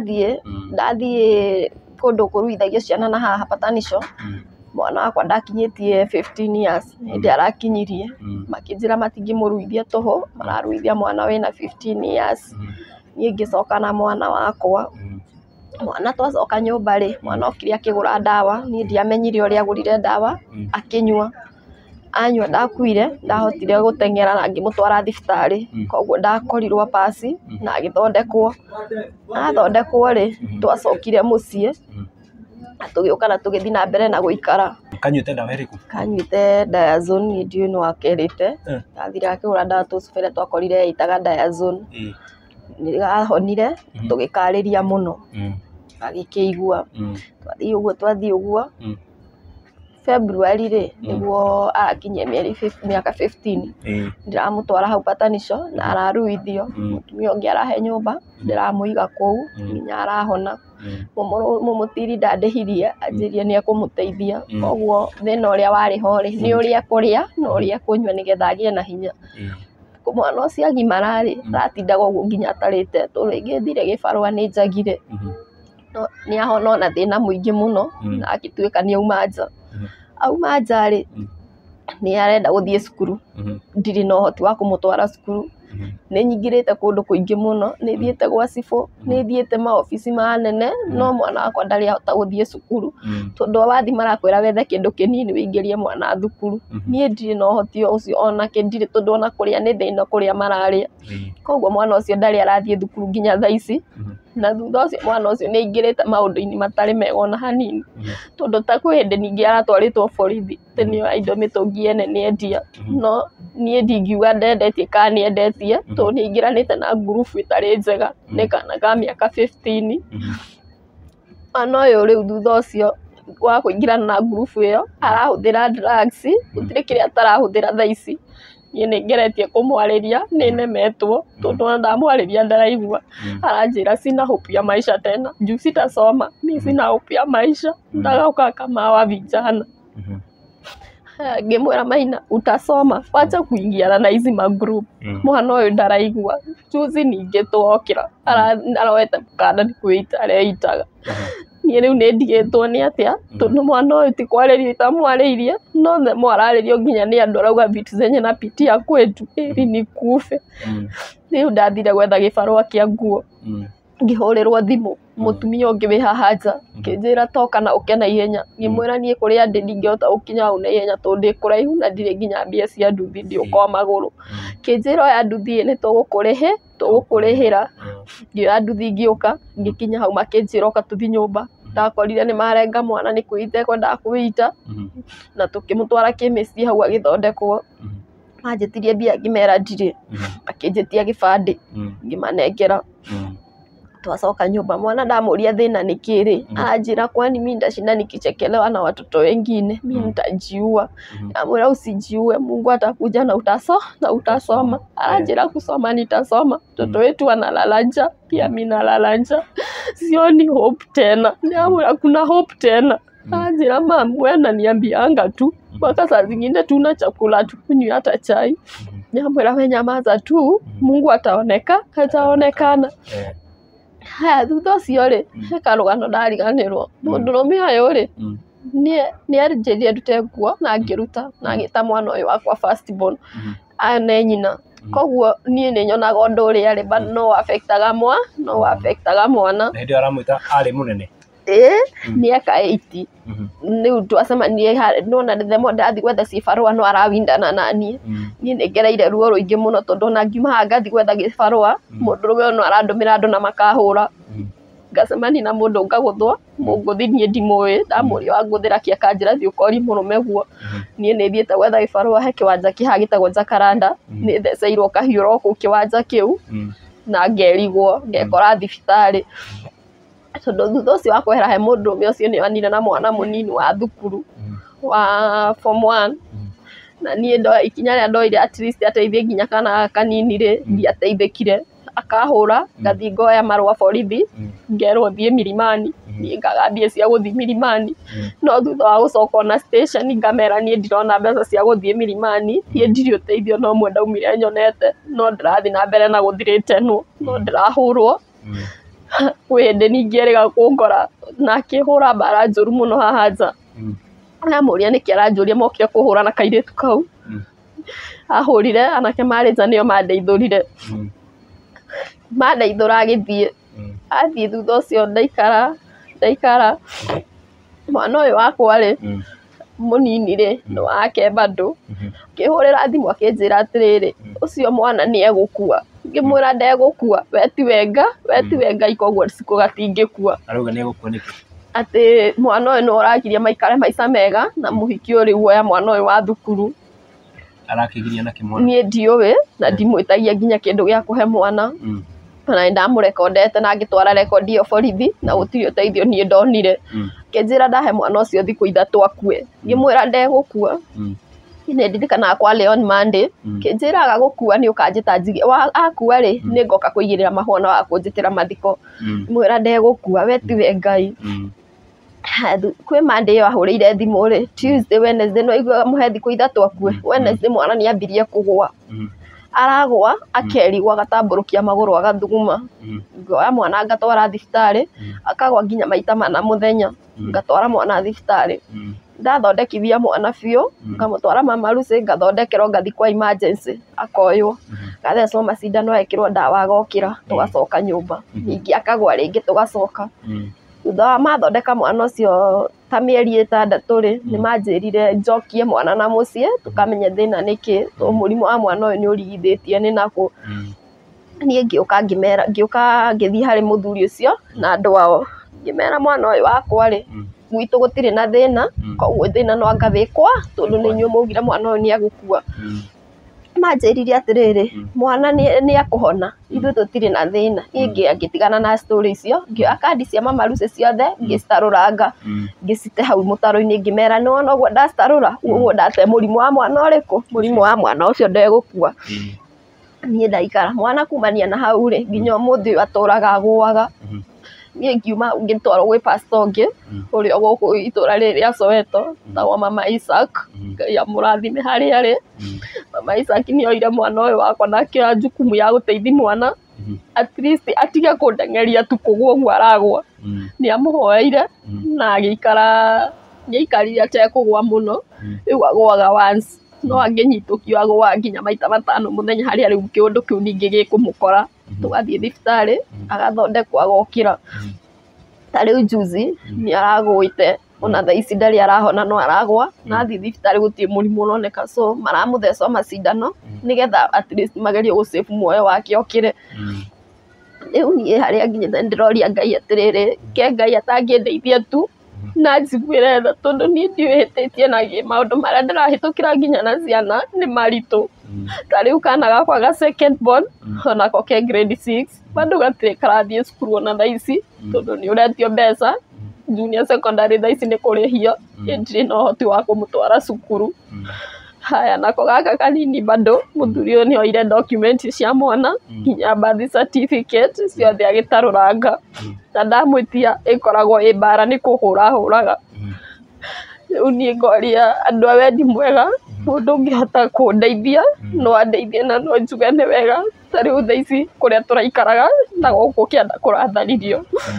ndathiĩ kũndũ kũruithagio ciana na haha patanisho. Mwana wakwa ndakinyĩtie fifteen years hĩndĩ arakinyirie makĩnjĩra matingĩmũruithia tũhũ mararuithia mwana wĩna fifteen years. Niĩ ngĩcoka na mwana wakwa mwana twacoka nyũmba rĩ mwana okire akĩgũra ndawa niĩ ndiamenyire ũrĩa agũrire ndawa akĩnyua anyua ndakuire ndahotire gũteng'era na ngĩmũtwara thibitarĩ koguo ndakorirwo pasi na agĩthondekwo athondekwo rĩ twacokire mũciĩ tũgĩũka na tũgĩthiĩ na mbere na gũikara. Kanyuĩte ndawa ĩrĩkũ? Kanyuĩte Diazone niĩ ndiũĩ nĩ wakerĩte ndathire akĩgũra ndawa tũcubĩre twakorire yaitaga Diazone nĩgahonire tũgĩkarĩria mũno agĩkĩigua twathiĩ ũguo twathiĩ ũguo February rĩ nĩguo arakinyia mĩaka fifteen ndiramũtwara hau patanisho na araruithio mũtumia ũngĩ arahe nyũmba ndiramũiga kũu nginya arahona mũmũtiri ndandĩhirie anjĩrire nĩ ekũmũteithia koguo thĩna ũrĩa warĩ ho rĩ nĩ ũrĩa kũrĩa na ũrĩa kũnyua nĩgetha agĩe na hinya mwana ũcio agimara rĩ aratindaga ũguo nginya atarĩte rĩngĩ thire gĩbarũa nĩ njagire nĩ ahona ona thĩna mũingĩ mũno na agĩtuĩka nĩ auma nja auma nja rĩ nĩ arenda gũthiĩ cukuru ndirĩ na ũhoti wa kũmũtwara cukuru nĩ nyingĩrĩte kũndũ kũingĩ mũno nĩ thiĩte gwa cibũ nĩ thiĩte maobici manene no mwana wakwa ndarĩ ahota gũthiĩ cukuru tondũ wathi marakwĩra wethe kĩndũ kĩnini wĩingĩrie mwana thukuru niĩ ndirĩ na ũhoti ũcio onake ndirĩ tondũ ona kũrĩa nĩ thĩna kũrĩa mararĩa koguo mwana ũcio ndarĩ arathiĩ thukuru nginya thaa ici na thutha ũcio mwana ũcio nĩ aingĩrĩte maũndũ-inĩ matarĩ mega ona hanini tondũ ta kwĩ hĩndĩ ningĩ aratwarĩtwo borithi atĩ nĩoya indo mĩtũngi ene nĩ endia no niĩ ndingiuga ndendetie kana nĩ endetie tondũ nĩ aingĩranĩte na ngurubu ĩtarĩ njega nĩ kana ka mĩaka fifteen mwana ũyũ rĩu thutha ũcio wa kũingĩrana na ngurubu ĩyo arahũthĩra drugs gũtirĩ kĩrĩa atarahũthĩra thaa ici niĩ nĩ ngeretie kũmwarĩria nĩ nemetwo tondũ ona ndamwarĩria ndaraigua aranjĩra sina hope ya maisha tena juu sitasoma mimi sina hope ya maisha ndagauka kama wa vijana ngĩmwĩra Maina utasoma wacha kuingiana na hizi magroup mwana ũyũ ndaraigua juzi ningĩ twokĩra aroete mũkanda nĩ kwĩita areitaga niĩ rĩu nĩ ndigĩtwo nĩ atĩa tondũ mwana ũyũ ti kwarĩrio itamwarĩirie no mwararĩrio nginya nĩ andũ arauga vitu zenye napitia kwetu ili nikufe rĩu ndathire gwetha gĩbarũa kĩa nguo ngĩhũrĩrwo thimũ mũtumia ũngĩ wĩ haha nja akĩnjĩra toka na ũke na ihenya ngĩmwĩra niĩ kũrĩa ndĩ ndingĩhota gũkinya hau na ihenya tondũ ndĩ kũraihu na ndirĩ nginya mbia cia nduthi ndiũka magũrũ akĩnjĩra oya nduthi nĩ tũgũkũrĩhe tũgũkũrĩhĩra ngĩoya nduthi ngĩũka ngĩkinya hau makĩnjĩra ũka tũthiĩ nyũmba ndakorire nĩ marenga mwana nĩ kwĩita ekwendaga kwĩita na tũkĩmũtwara kĩmĩciĩ hau agĩthondekwo manjĩtirie mbia ngĩmera ndirĩ akĩnjĩtia gĩbandĩ ngĩmanengera twacoka nyumba mwana ndamũria thĩna nĩ kĩrĩ anjĩra kwani mimi ndashinda nikichekelewa na watoto wengine mimi nitajiua amwĩra usijiue Mungu atakuja na utaso na utasoma anjĩra kusoma nitasoma mtoto wetu analala njaa pia mimi nalala njaa sioni hope tena niamwĩra kuna hope tena anjĩra mama wewe unaniambianga tu mpaka saa zingine tuna chakula tukunywi hata chai niamwĩra wewe nyamaza tu Mungu ataoneka ataonekana haya thutha ũcio rĩ he karũgano ndariganĩrwo mũndũrũme ũyũ rĩ nĩ anjĩrire ndute nguo na ngĩruta na agĩta mwana ũyũ wakwa first born ane nyina koguo niĩ nĩ nyonaga ũndũ ũrĩa rĩ no affectaga mwa no affectaga mwana na hĩndĩ aramwĩta arĩ mũnene ĩ mĩaka eighty rĩu twacemanirie nona themo ndathi gwetha cibarũa no arawindana naniĩ niĩ nĩ ngereire ruo rũingĩ mũno tondũ ona ngiuma haha ngathi gwetha gĩbarũa mũndũrũme ũyũ no arandũmĩra andũ na makahũra ngacemania na mũndũ ngagũthwo mũngũthi niĩ ndimũĩ ndamũria wangũthĩra kĩ akanjĩra thiĩ ũkori mũrũme guo niĩ nĩ thiĩte gwetha gĩbarũa he kĩwanja kĩhaha gĩtagwo Jacaranda nĩ theceirwo kahiũ kũu kĩwanja kĩu na ngerigwo ngekora thibitarĩ tondũ thutha ũcio wa kwehera he mũndũrũme ũcio nĩ onire na mwana mũnini wa thukuru wa form one na niĩ ndo ikinya rĩa ndoire at least ateithie nginya kana kanini rĩ ndiateithĩkire akahũra ngathi ngoya marũa borithi ngerwo thiĩ Milimani niĩ ngaga mbia cia gũthiĩ Milimani no thutha wa gũcoka na station ngamera niĩ ndirona mbeca cia gũthiĩ Milimani niĩ ndirĩ ũteithio no mwe ndaumire nyonete no ndĩrathiĩ na mbere na gũthirĩtenwo no ndĩrahũrwo kwĩ hĩndĩ ningĩ erĩga kũngora na akĩhũra mbara njũru mũno haha nja amũria nĩkĩ aranjũria mokire kũhũra na kairĩtu kau ahũrire anake marĩ nja nĩo mandeithũrire mandeithũra agĩthiĩ athiĩ thutha ũcio ndaikara ndaikara mwana ũyũ wakwa rĩ mũnini rĩ nĩ wake bado ngĩhũrĩra thimũ akĩnjĩra atĩrĩrĩ ũcio mwana nĩ egũkua ngĩmwĩra ndegũkua we ti wenga we ti wenga koguo cikũ gatingĩkua arauga nĩ egũkua nĩkĩ atĩ mwana ũyũ nĩ ũragiria maikare maica mega na mũhiki ũrĩ guoya mwana ũyũ wa thukuru arakĩgiria na kĩmwana niĩ ndiũĩ na ndimwĩtagia nginya kĩndũ gĩa kũhe mwana na ndamũrekondete na ngĩtwara rekondi ĩyo borithi na gũtirĩ ũteithio niĩ ndonire kĩnjĩra ndahe mwana ũcio thikũ ithatũ akue ngĩmwĩra ndegũkua nĩ ndirikanaga kwa Leon Monday kĩnjĩraga gũkua nĩ ũkanjĩta njige akua rĩ nĩ ngoka kũigĩrĩra mahũa wa kũnjĩtĩra mathiko ngĩmwĩra ndegũkua we tiwe Ngai kwĩ Monday ĩyo ahũrĩire thimũ rĩ Tuesday Wednesday no aiguaga mũhe thikũ ithatũ akue Wednesday mwana nĩ ambirie kũgũa aragwa akerigwa agatambũrũkia magũrũ agathuguma ngoya mwana ngatwara thibitarĩ akagwa nginya maita mana mũthenya ngatwara mwana thibitarĩ ndathondekithia mwana biũ ngamũtwara Mama Lucy ngathondekerwo ngathi kwa emergency akoywo gathecwo macindano ekĩrwo ndawa agokĩra tũgacoka nyũmba ningĩ akagwa rĩngĩ tũgacoka thutha wa mathondeka mwana ũcio ta mĩeri ĩtandatũ rĩ nĩ manjĩrire njokie mwana na mũciĩ tũkamenye thĩna nĩkĩ mũrimũ wa mwana ũyũ nĩ ũrigithĩtie nĩ nakũ niĩ ngĩũka ngĩmera ngĩũka ngĩthiĩ harĩ mũthuri ũcio na andũ ao ngĩmera mwana ũyũ wakwa rĩ gwitũ gũtirĩ na thĩna koguo thĩna no angathĩkwa tondũ nĩ inyuĩ maugire mwana ũyũ nĩ egũkua manjĩrire atĩrĩrĩ mwana nĩ ekũhona ithuĩ tũtirĩ na thĩna niĩ ngĩtigana na story icio ngĩoya kandi cia Mama Lucy ciothe ngĩcitarũranga ngĩcite hau mũtaro-inĩ ngĩmera nĩ wona ũguo ndacitarũra ũguo ndate mũrimũ wa mwana ũrĩkũ mũrimũ wa mwana ũcio ndegũkua niĩ ndaikara mwana kumania na hau rĩ nginya ũmũthĩ ũyũ atũraga agũaga niĩ ngiuma ngĩtwarwo gwĩ pastor ũngĩ ũrĩa gũkũ itũra rĩrĩ rĩa Soweto tagwo Mama Isaac Ngai amũrathime harĩa arĩ Mama Isaac nĩ oire mwana ũyũ wakwa na akĩoya jukumu ya gũteithia mwana at least atige kũndengeria tu kũgũa ũguo aragwa nĩ amũhoeire na agĩikara nĩaikarire atekũgwa mũno rĩu agwaga once no angĩnyitũkio agwa nginya maita matano mũthenya harĩa rĩu kĩũndũ kĩu ningĩ gĩkũmũkora tũgathiĩ thibitarĩ agathondekwo agokĩra ta rĩu juzi nĩ aragũĩte ona thaa ici ndarĩ arahona no aragwa na athiĩ thibitarĩ gũtirĩ mũrimũ ũroneka so maramũtheca macindano nĩgetha at least magerie gũsave muoyo wake okĩre rĩu niĩ harĩa nginya ndĩroria Ngai atĩrĩrĩ ke Ngai atangĩndeithia tu na njiguĩre tha tondũ niĩ ndiũhĩtĩtie na maũndũ marĩa ndĩrahĩtũkĩra nginya na ciana nĩ maritũ ta rĩu kana gakwa ga second born onako ke grade six bado gatirĩ karathiĩ cukuru ona thaa ici tondũ nĩ ũretio mbeca junior secondary thaa ici nĩ kũrĩhio ndirĩ na ũhoti wa kũmũtwara cukuru haya nako gaka kanini bado mũthuri ũyũ nĩ oire document cia mwana nginya birth certificate ciothe agĩtarũranga na ndamwĩtia ĩkoragwo ĩ mbara nĩ kũhũra hũraga rĩu niĩ ngoria andũ a wendi mwega mũndũ ũngĩhota kũndeithia no andeithie na no njuge nĩ wega ta rĩu thaa ici kũrĩa tũraikaraga na gũkũ kĩanda kũratharirio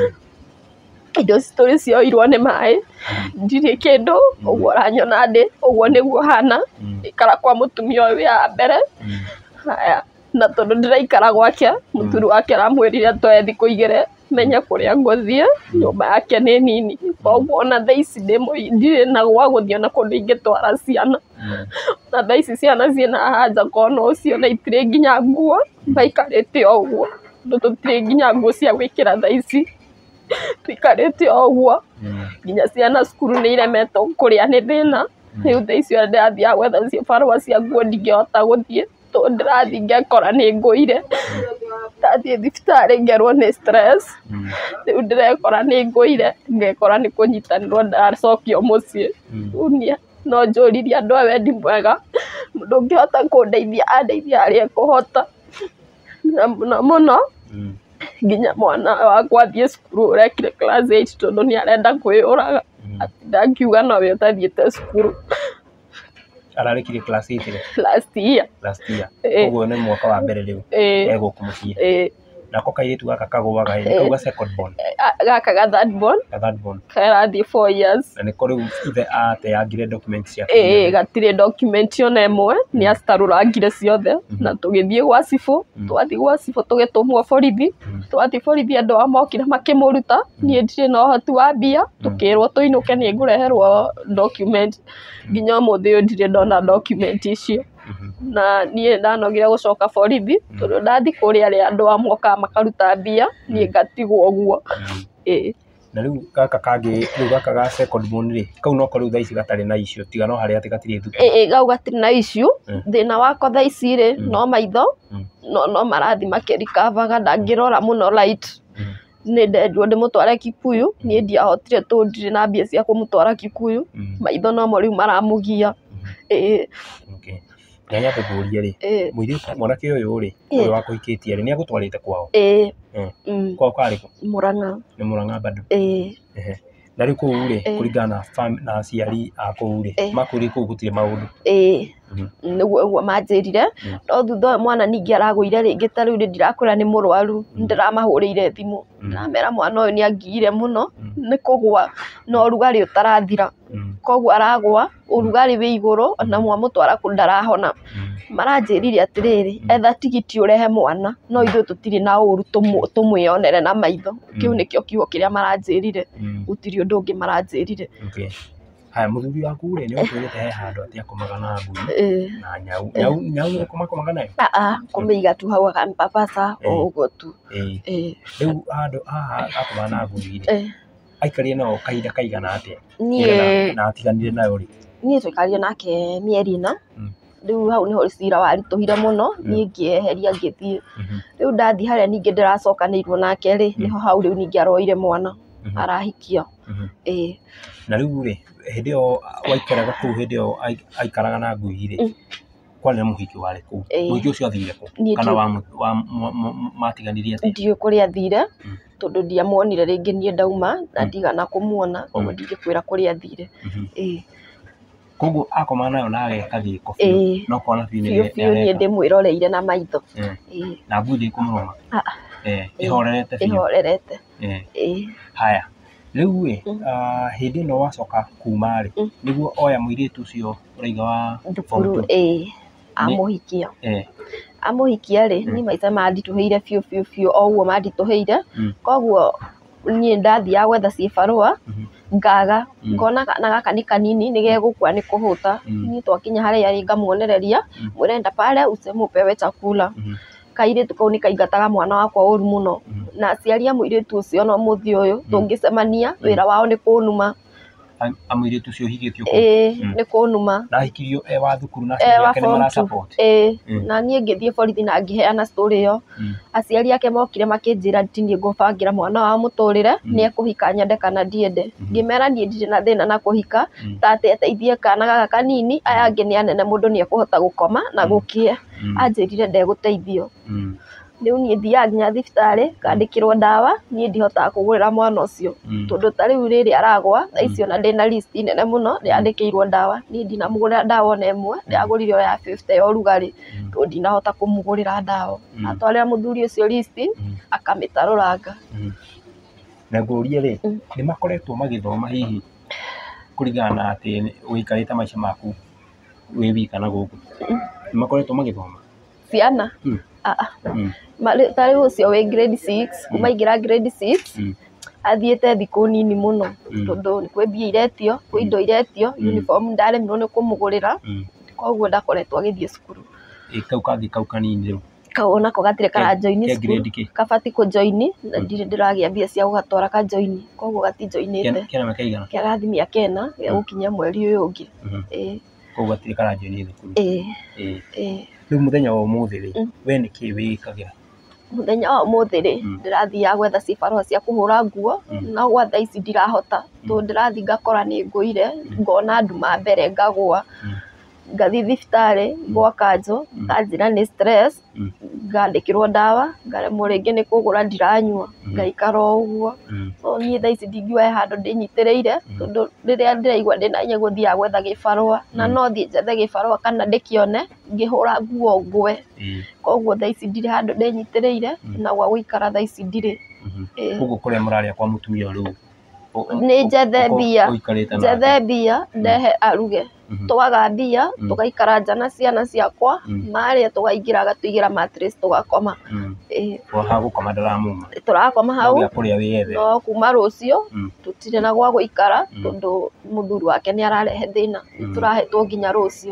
indo citũrĩ cioirwo nĩ maĩ ndirĩ kĩndũ ũguo ũranyona ndĩ ũguo nĩguo hana ikara kwa mũtumia ũyũ ya mbere haya na tondũ ndĩraikara gwake mũthuri wake aramwĩrire toe thikũ igĩrĩ menye kũrĩa ngũthiĩ nyũmba yake nĩ nini koguo ona thaa ici ndirĩ na gwa gũthiĩ ona kũndũ ingĩtwara ciana na thaa ici ciana ciĩna hanja kona ũcio na itirĩ nginya nguo maikarĩte o ũguo tondũ tũtirĩ nginya nguo cia gwĩkĩra thaa ici tũikarĩte o ũguo nginya ciana cukuru nĩ iremetwo kũrĩa nĩ thĩna rĩu thaa ici ndĩrathiaga gwetha cibarũa cia nguo ndingĩhota gũthiĩ tondũ ndĩrathiĩ ngekora nĩ ngũire ndathiĩ thibitarĩ ngerwo nĩ stress rĩu ndĩrekora nĩ ngũire ngekora nĩ kũnyitanĩrwo ndacokio mũciĩ rĩu niĩ no njũririe andũ a wendi mwega mũndũ ũngĩhota kũndeithia andeithia harĩa ekũhota na mũno mũno nginya mwana wakwa athiĩ cukuru ũrekire class eight tondũ nĩ arenda kwĩyũraga ndakiuga nowe ũtathiĩte cukuru ararĩkirie class eight last year last year ũguo nĩ mwaka wa mbere rĩu egũkũ mũciĩ nako kairĩtu gaka kagũaga ĩ kau ga second born gaka ga third born ga third born karathiĩ four years na nĩ kũrĩ ithe ateangire document ciake ĩĩ gatirĩ document ona ĩmwe nĩ acitarũrangire ciothe na tũgĩthiĩ gwa cibũ twathiĩ gwa cibũ tũgĩtũmwo borithi twathiĩ borithi andũ ao mokire makĩmũruta niĩ ndirĩ na ũhoti wa mbia tũkĩrwo tũinũke nĩ ngũreherwo document nginya ũmũthĩ ũyũ ndirĩ ndona document icio na niĩ ndanogire gũcoka borithi tondũ ndathi kũrĩa arĩa andũ ao mokaga makaruta mbia niĩ ngatigwo ũguo ĩĩ na rĩu gaka kangĩ rĩu gaka ga second born rĩ kau noko rĩu thaa ici gatarĩ na issue tiga no harĩa atĩ gatirĩ thukuru ĩĩ gau gatirĩ na issue thĩna wako thaa ici rĩ no maitho no no marathi makĩrikavaga ndangĩrora mũno light nĩ ndendirwo ndĩmũtware Kikuyu niĩ ndiahotire tondũ ndirĩ na mbia cia kũmũtwara Kikuyu maitho nomo rĩu maramũgia ĩĩ na nyambe ngũrie rĩ mũirĩtu mwanake ũyũ rĩ ũyũ wakũhikĩtie rĩ nĩ agũtwarĩte kwao ĩĩ kwao karĩ kũ Mũrang'a nĩ Mũrang'a bado ĩĩ na rĩu kũu rĩ kũringana na aciari a kũu rĩ makwĩrire kũu gũtirĩ maũndũ ĩĩ nĩguo ũguo manjĩrire no thutha ũyũ mwana ningĩ aragũire rĩngĩ ta rĩu ndirakwĩra nĩ mũrwaru ndĩramahũrĩire thimũ ndĩramera mwana ũyũ nĩ angiire mũno nĩ kũgũa na ũrugarĩ ũtarathira koguo aragũa ũrugarĩ wĩ igũrũ na mwamũtwara kũ ndarahona maranjĩrire atĩrĩrĩ etha tigiti ũrehe mwana no ithuĩ tũtirĩ na ũru tũmwĩonere na maitho kĩu nĩkĩo kiugo kĩrĩa maranjĩrire gũtirĩ ũndũ ũngĩ maranjĩrire haya mũthuri waku rĩ nĩ ũtwĩrĩte he handũ atĩ akomaga na ngui na nyau nyau nyau nĩ kũmakomaga nayo aa kũmĩiga tu hau akampapaca ũguo tu ĩĩ rĩu handũ haha akomaga na ngui rĩ aikarire nao kahinda kaigana atĩa niĩ na atiganire nayo rĩ niĩ twaikarire nake mĩeri ĩna rĩu hau nĩho cira waritũhire mũno niĩ ngĩeheria ngĩthiĩ rĩu ndathiĩ harĩa ningĩ ndĩracokanĩirwo nake rĩ nĩho hau rĩu ningĩ aroire mwana arahikio ĩĩ na rĩu rĩ hĩndĩ ĩyo waikaraga kũu hĩndĩ ĩyo aikaraga na ngui rĩ kwarĩ na mũhiki warĩ kũu mũhiki ũcio athire kũ kana matiganirie atĩa ndiũĩ kũrĩa athire tondũ ndiamuonire rĩngĩ niĩ ndauma na ndigana kũmuona koguo ndingĩkwĩra kũrĩa athire ĩĩ koguo akomaga nayo nageka gĩko no kwana biũ biũ niĩ ndĩmwĩroreire na maitho na ngui ndĩkũmũroma ĩhorerete biũ ĩhorerete ĩĩ haya rĩu ĩ hĩndĩ ĩno wacoka kuma rĩ nĩguo oya mũirĩtu ũcio ũraiga wa thukuru ĩĩ amũhikia amũhikia rĩ niĩ maica manditũhĩire biũ biũ biũ o ũguo manditũhĩire koguo niĩ ndathiaga gwetha ciĩbarũa ngaga ngona na gaka nĩ kanini nĩ gegũkua nĩ kũhũta niĩ twakinya harĩa arĩ ngamuonereria mwĩrenda pale usemupewe chakula kairĩtu kau nĩ kaingataga mwana wakwa ũru mũno na aciari a mũirĩtu ũcio no mũthĩ ũyũ tũngĩcemania wĩra wao nĩ kũnuma amũirĩtu ũcio ũhikĩtio kũ ĩĩ nĩ kũnuma na ahikirio e wa thukuru na aciari ake nĩ mara support ĩĩ na niĩ ngĩthiĩ borithi na ngĩheana story ĩyo aciari ake mokire makĩnjĩra ti niĩ ngũbangĩra mwana wa mũtũrĩre nĩ ekũhika nyende kana ndiende ngĩmera niĩ ndirĩ na thĩna na kũhika ta atĩ eteithie kana gaka kanini aya angĩ nĩ anene mũndũ nĩ ekũhota gũkoma na gũkĩe anjĩrire ndegũteithio rĩu niĩ thiaga nginya thibitarĩ ngandĩkĩrwo ndawa niĩ ndihotaga kũgũrĩra mwana ũcio tondũ ta rĩu rĩrĩ aragwa thaa icio na ndĩna list nene mũno ndĩandĩkĩirwo ndawa niĩ ndinamũgũrĩra ndawa ona ĩmwe ndĩagũrire o ya fifty ya ũrugarĩ tondũ ndinahota kũmũgũrĩra ndawa atwarĩra mũthuri ũcio list akamĩtarũranga na ngũrie rĩ nĩ makoretwo magĩthoma hihi kũringana na atĩ ũikarĩte maica maku wĩ wika na gũkũ nĩ makoretwo magĩthoma ciana ta rĩu ũcio wĩ grade six kuma aingĩra grade six athiĩte thikũ nini mũno tondũ kwĩ mbia iretio kwĩ indo iretio uniform ndaremirwo nĩ kũmũgũrĩra koguo ndakoretwo agĩthiĩ cukuru kau kangĩ kau kanini rĩu kau onako gatirĩ karajoini cukuru kabati kũjoini na ndirĩ ndĩragĩa mbia cia gũgatwara kajoini koguo gatijoinĩte kena mĩkaigana kĩagathi mĩaka ĩna gĩa gũkinya mweri ũyũ ũngĩ ĩĩ koguo gatirĩ karajoini thukuru ĩĩ ĩĩ rĩu mũthenya wa ũmũthĩ rĩ we nĩkĩ wĩkagĩra mũthenya wa ũmũthĩ rĩ ndĩrathiaga gwetha cibarũa cia kũhũra nguo na gwa thaa ici ndirahota tondũ ndĩrathiĩ ngakora nĩ ngũire ngona nduma mbere ngagũa ngathi thibitarĩ gwa kanjũ kanjĩra nĩ stress ngandĩkĩrwo ndawa ngaremwo rĩngĩ nĩ kũgũra ndiranyua ngaikara ũguo. So niĩ thaa ici ndingĩoya handũ ndĩnyitĩrĩire tondũ rĩrĩa ndĩraigua ndĩna hinya gũthiaga gwetha gĩbarũa na no thiĩ njethe gĩbarũa kana ndĩkĩone ngĩhũra nguo ngwe. Koguo thaa ici ndirĩ handũ ndĩnyitĩrĩire na gwa gũikara thaa ici ndirĩ. Koguo kũrĩa mũrarĩa kwa mũtumia rĩu nĩ njethe mbia njethe mbia ndehe aruge twaga mbia tũgaikara nja na ciana ciakwa marĩa tũgaingĩra gatũigĩra mattress tũgakoma. Gũkoma ndaramuma tũrakoma hau no no kuma rũciũ tũtirĩ na gwa gũikara tondũ mũthuri wake nĩ ararehe thĩna tũrahetwo nginya rũciũ.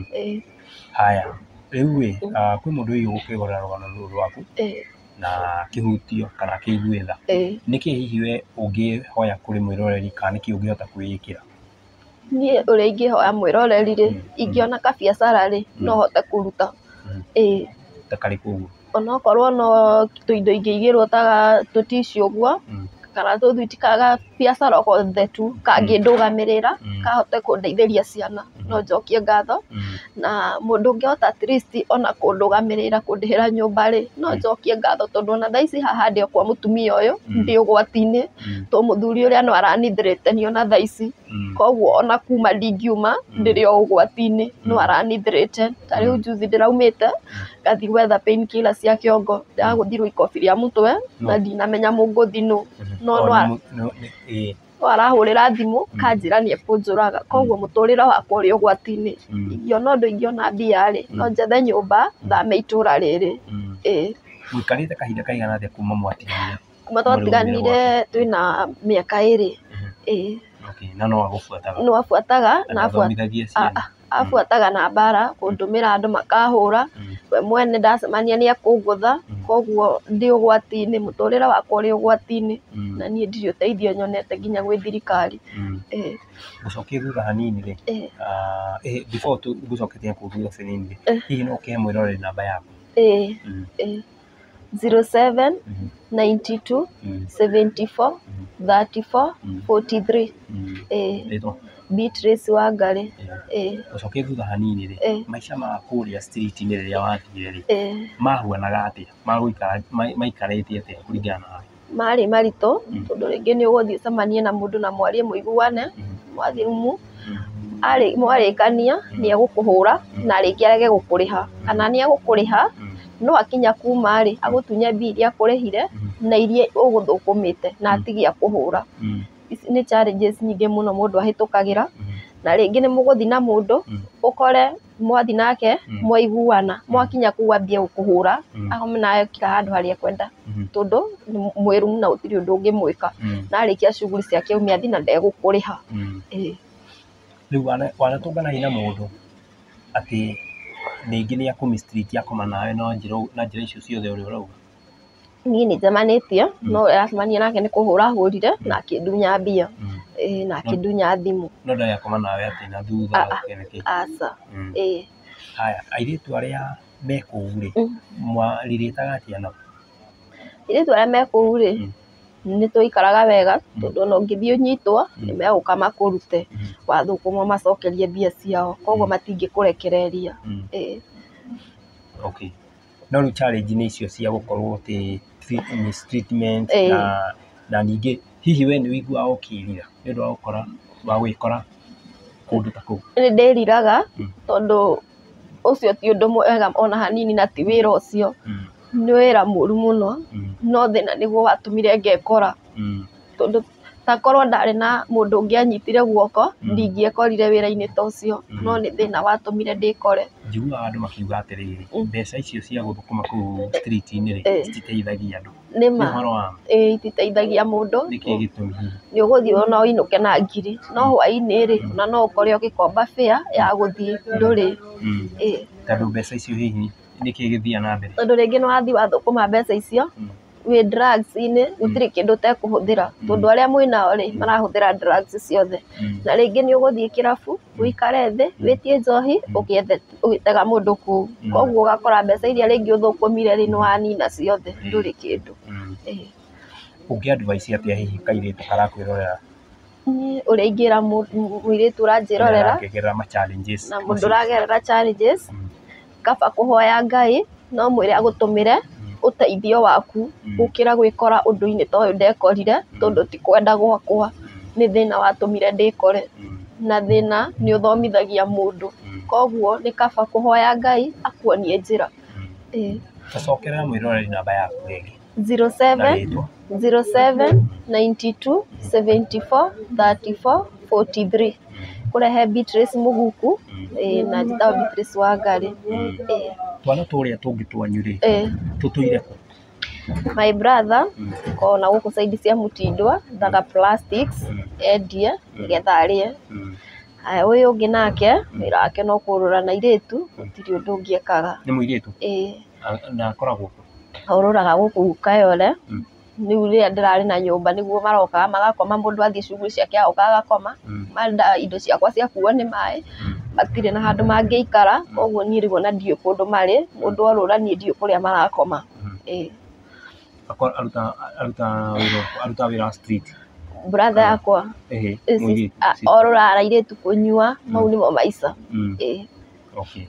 Haya rĩu kwĩ mũndũ ũyũ ũgũkĩrora rũgano rũrũ rwaku na kĩhutio kana kĩigwĩ tha nĩkĩ hihi we ũngĩhoya kũrĩ mwĩroreri kana nĩkĩ ũngĩhota kwĩĩkĩra? Niĩ ũrĩa ingĩhoya mwĩroreri rĩ ingĩona kabiacara rĩ no hote kũruta. Ta karĩkũ ũguo? Onokorwo no tũindo ingĩigĩrwo ta tũtici ũguo kana tũthwiti ka biacara o gothe tu kangĩndũgamĩrĩra kahote kũndeithĩria ciana no njokie ngatho. Na mũndũ ũngĩhota at least ona kũndũgamĩrĩra kũndĩhĩra nyũmba rĩ no njokie ngatho tondũ ona thaa ici haha ndĩ kwa mũtumia ũyũ ndĩ ũgwati-inĩ to mũthuri ũrĩa no aranithirĩte nĩ ona thaa ici. Koguo ona kuma ndingiuma ndĩrĩ o ũgwati-inĩ no aranithirĩte. Ta rĩu juzi ndĩraumĩte ngathi gwetha pain killer cia kĩongo ndagũthirwo ikobi rĩa mũtwe na ndinamenya mũngũthi nũ no no arahũrĩra thimũ kanjĩra nĩ ekũnjũraga. Koguo mũtũrĩre wakwa ũrĩ ũgwati-inĩ ingĩona ũndũ ingĩona mbia rĩ no njethe nyũmba thame itũra rĩrĩ. Mũikarĩte kahinda kaigana atĩa kuma mwatiganire? Kuma twatiganire twĩna mĩaka ĩrĩ. Na no agũbuataga? No abuataga na abuataga na mbara kũndũmĩra andũ makahũra we mwene ndacemania nĩ ekũngũtha. Koguo ndĩ ũgwati-inĩ mũtũrĩre wakwa ũrĩ ũgwati-inĩ na niĩ ndirĩ ũteithio nyonete nginya gwĩ thirikari. Gũcokia thutha hanini rĩ before ngũcoketie thutha hanini rĩ hihi no ũkĩhe mwĩroreri namba yaku? zero seven ninety two seventy four thirty four forty three. Beatrice Wangari. Gũcokia thutha hanini rĩ maica ma kũrĩa street-inĩ rĩrĩa wathire rĩ mahuanaga atĩa magũikara maikarĩte atĩa kũringana nawe? Marĩ maritũ tondũ rĩngĩ nĩ ũgũthiĩ ũcemanie na mũndũ na mwarie mũiguane mwathiĩ rumu mwarĩkania nĩ egũkũhũra na rĩngĩ arege gũkũrĩha kana nĩ egũkũrĩha no akinya kuma rĩ agũtunye mbia iria akũrĩhire na iria ũgũthũkũmĩte na atige akũhũra. Ici nĩ challenges nyingĩ mũno mũndũ ahĩtũkagĩra na rĩngĩ nĩ mũgũthiĩ na mũndũ ũkore mwathi nake mwaiguana mwakinya kũu ambie gũkũhũra agome nawe kira handũ harĩa ekwenda tondũ mwĩrumu na gũtirĩ ũndũ ũngĩmwĩka na arĩkia shughuli ciake umia athi na ndegũkũrĩha. Rĩu wanatũnganagia na mũndũ atĩ ningĩ nĩ akũmistreat akoma nawe na njĩra icio ciothe ũrĩa ũrauga? Niĩ nĩ njemanĩtie no acemania nake nĩ kũhũra hũrire na akĩndunya mbia na akĩndunya thimũ. No ndarĩ akoma nawe atĩ na thutha aca. Haya airĩtu arĩa me kũu rĩ mwarĩrĩtaga atĩa nao? Airĩtu arĩa me kũu rĩ nĩ tũikaraga wega tondũ ona ũngĩthiĩ ũnyitwo nĩ megũka makũrute wathũkũma macokerie mbia ciao koguo matingĩkũrekereria. Okay. No rĩu challenge nĩ icio cia gũkorwo atĩ mistreatment na ningĩ hihi we nĩ wĩiguaga ũkĩrira nĩ ũndũ wa gũkora wa gwĩkora kũndũ ta kũu? Nĩ ndĩriraga tondũ ũcio ti ũndũ mwega ona hanini na ti wĩra ũcio nĩ wĩra mũru mũno no thĩna nĩguo watũmire ngekora tondũ takorwo ndarĩ na mũndũ ũngĩ anyitire guoko ndingĩekorire wĩra-inĩ ta ũcio no nĩ thĩna watũmire ndĩkore. Njiguaga andũ makiuga atĩrĩrĩ mbeca icio cia gũthũkũma kũu street-inĩ rĩ cititeithagia andũ. Nĩma ititeithagia mũndũ. Nĩkĩ gĩtũmi? Nĩ ũgũthiĩ ona ũinũke na ngiri no hwaĩ-inĩ rĩ ona no ũkore ũgĩkomba fare ya gũthiĩ ndũrĩ. Tondũ mbeca icio hihi nĩkĩ gĩthiaga na mbere? Tondũ rĩngĩ nĩ wathiĩ wathũkũma mbeca icio wĩ drugs-inĩ gũtirĩ kĩndũ ũtekũhũthĩra tondũ arĩa mwĩnao rĩ marahũthĩra drugs ciothe na rĩngĩ nĩ ũgũthiĩ kĩrabu ũikare thĩ wĩtie njohi ũgĩtega mũndũ kũu koguo ũgakora mbeca iria rĩngĩ ũthũkũmire rĩ nĩ wanina ciothe ndũrĩ kĩndũ. Ũngĩ advice atĩa hihi kairĩtu karakwĩrorera uria ingira muiritu uranjirorera ngegera ma challenges na mundu uragerera challenges kaba kuhoya Ngai no mwire agutumire uteithio waku ukira gwikora undu-ini ta uyu ndekorire tondu ti kwenda gwakwa ni thina watumire ndikore na thina ni uthomithagia mundu koguo ni kaba kuhoya Ngai akuonie njira. Eh, tacokerera mwiroreri namba yaku ringi zero seven zero seven nine two seven four three four four three kurehe Beatrice Muguku eh, na njitao Beatrice Wangari. Eh, twana turia tungi twanyu ri eh, tutuire ku my brother kona guku side cia Mutindwa Thaga Plastics endie getha arie. Aya uyu ungi nake wira wake no kurura na iritu gutiri undu ungiekaga. Ni muiritu Eh, na akoragwo aururaga guku Kayole niu ria ndirari na nyumba niguo marokaga magakoma mundu athie shughuli ciake agoka agakoma manda indo ciakwa cia kuwa ni mai matire na handu mangiikara koguo ni rigo na ndio kundu mari mundu orura ni ndio kuria marakoma. Eh, akora aruta aruta wiro aruta wira street brother yakwa ehe orura arairitu kunyua mau nimo maica. Eh, okay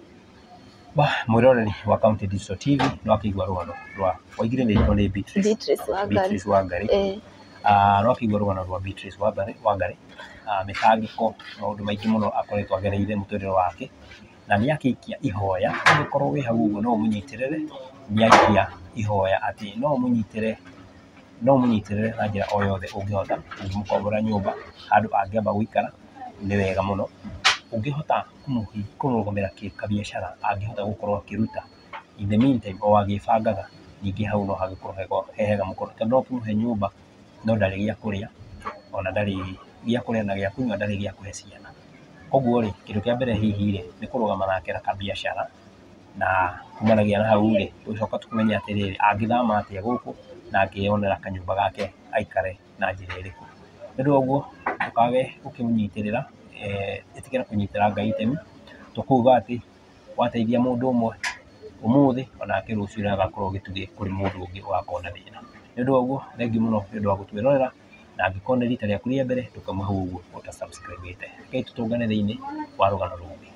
ba mwiroreri wa County Digital T V no akigwa rwano rwa waigire ni tone Beatrice Beatrice Wangari Beatrice Wangari eh ah no akigwa rwano rwa Beatrice Wangari Wangari ah mitangiko maundu maingi muno akoretwo agereire muturire wake na ni akikia ihoya ukorwo wi hau uguo no munyitirire ni akikia ihoya ati no munyitirire no munyitirire na njira o yothe ungihota umukombora nyumba handu angiamba guikara ni wega muno ungihota kumuhi kumugomera ka biashara angihota gukorwo akiruta in the meantime o agibangaga ningi hau no hagikorwo hehega mukono tondu no kumuhe nyumba no ndari gia kuria ona ndari gia kuria na gia kunywa ndari gia kuhe ciana koguo ri kindu kia mbere hihi ri ni kurugama nake na ka biashara na kumanagia na hau ri tucoka tukumenya atiriri angithama atia guku na akionera kanyumba gake aikare na njira iriku ndu uguo ukage ukimunyitirira eh itikira kunyitira Ngai itemi tukuga ati wateithia mundu umwe umuthi ona akirucio na gakorwo gituge kuri mundu ungi wakona thina ndu uguo thengi muno ndu wa gutwirorera na angikona rita rĩa kuria mbere tukamahau uguo uta subscribe ite kai tutungane thiini wa rugano rugi.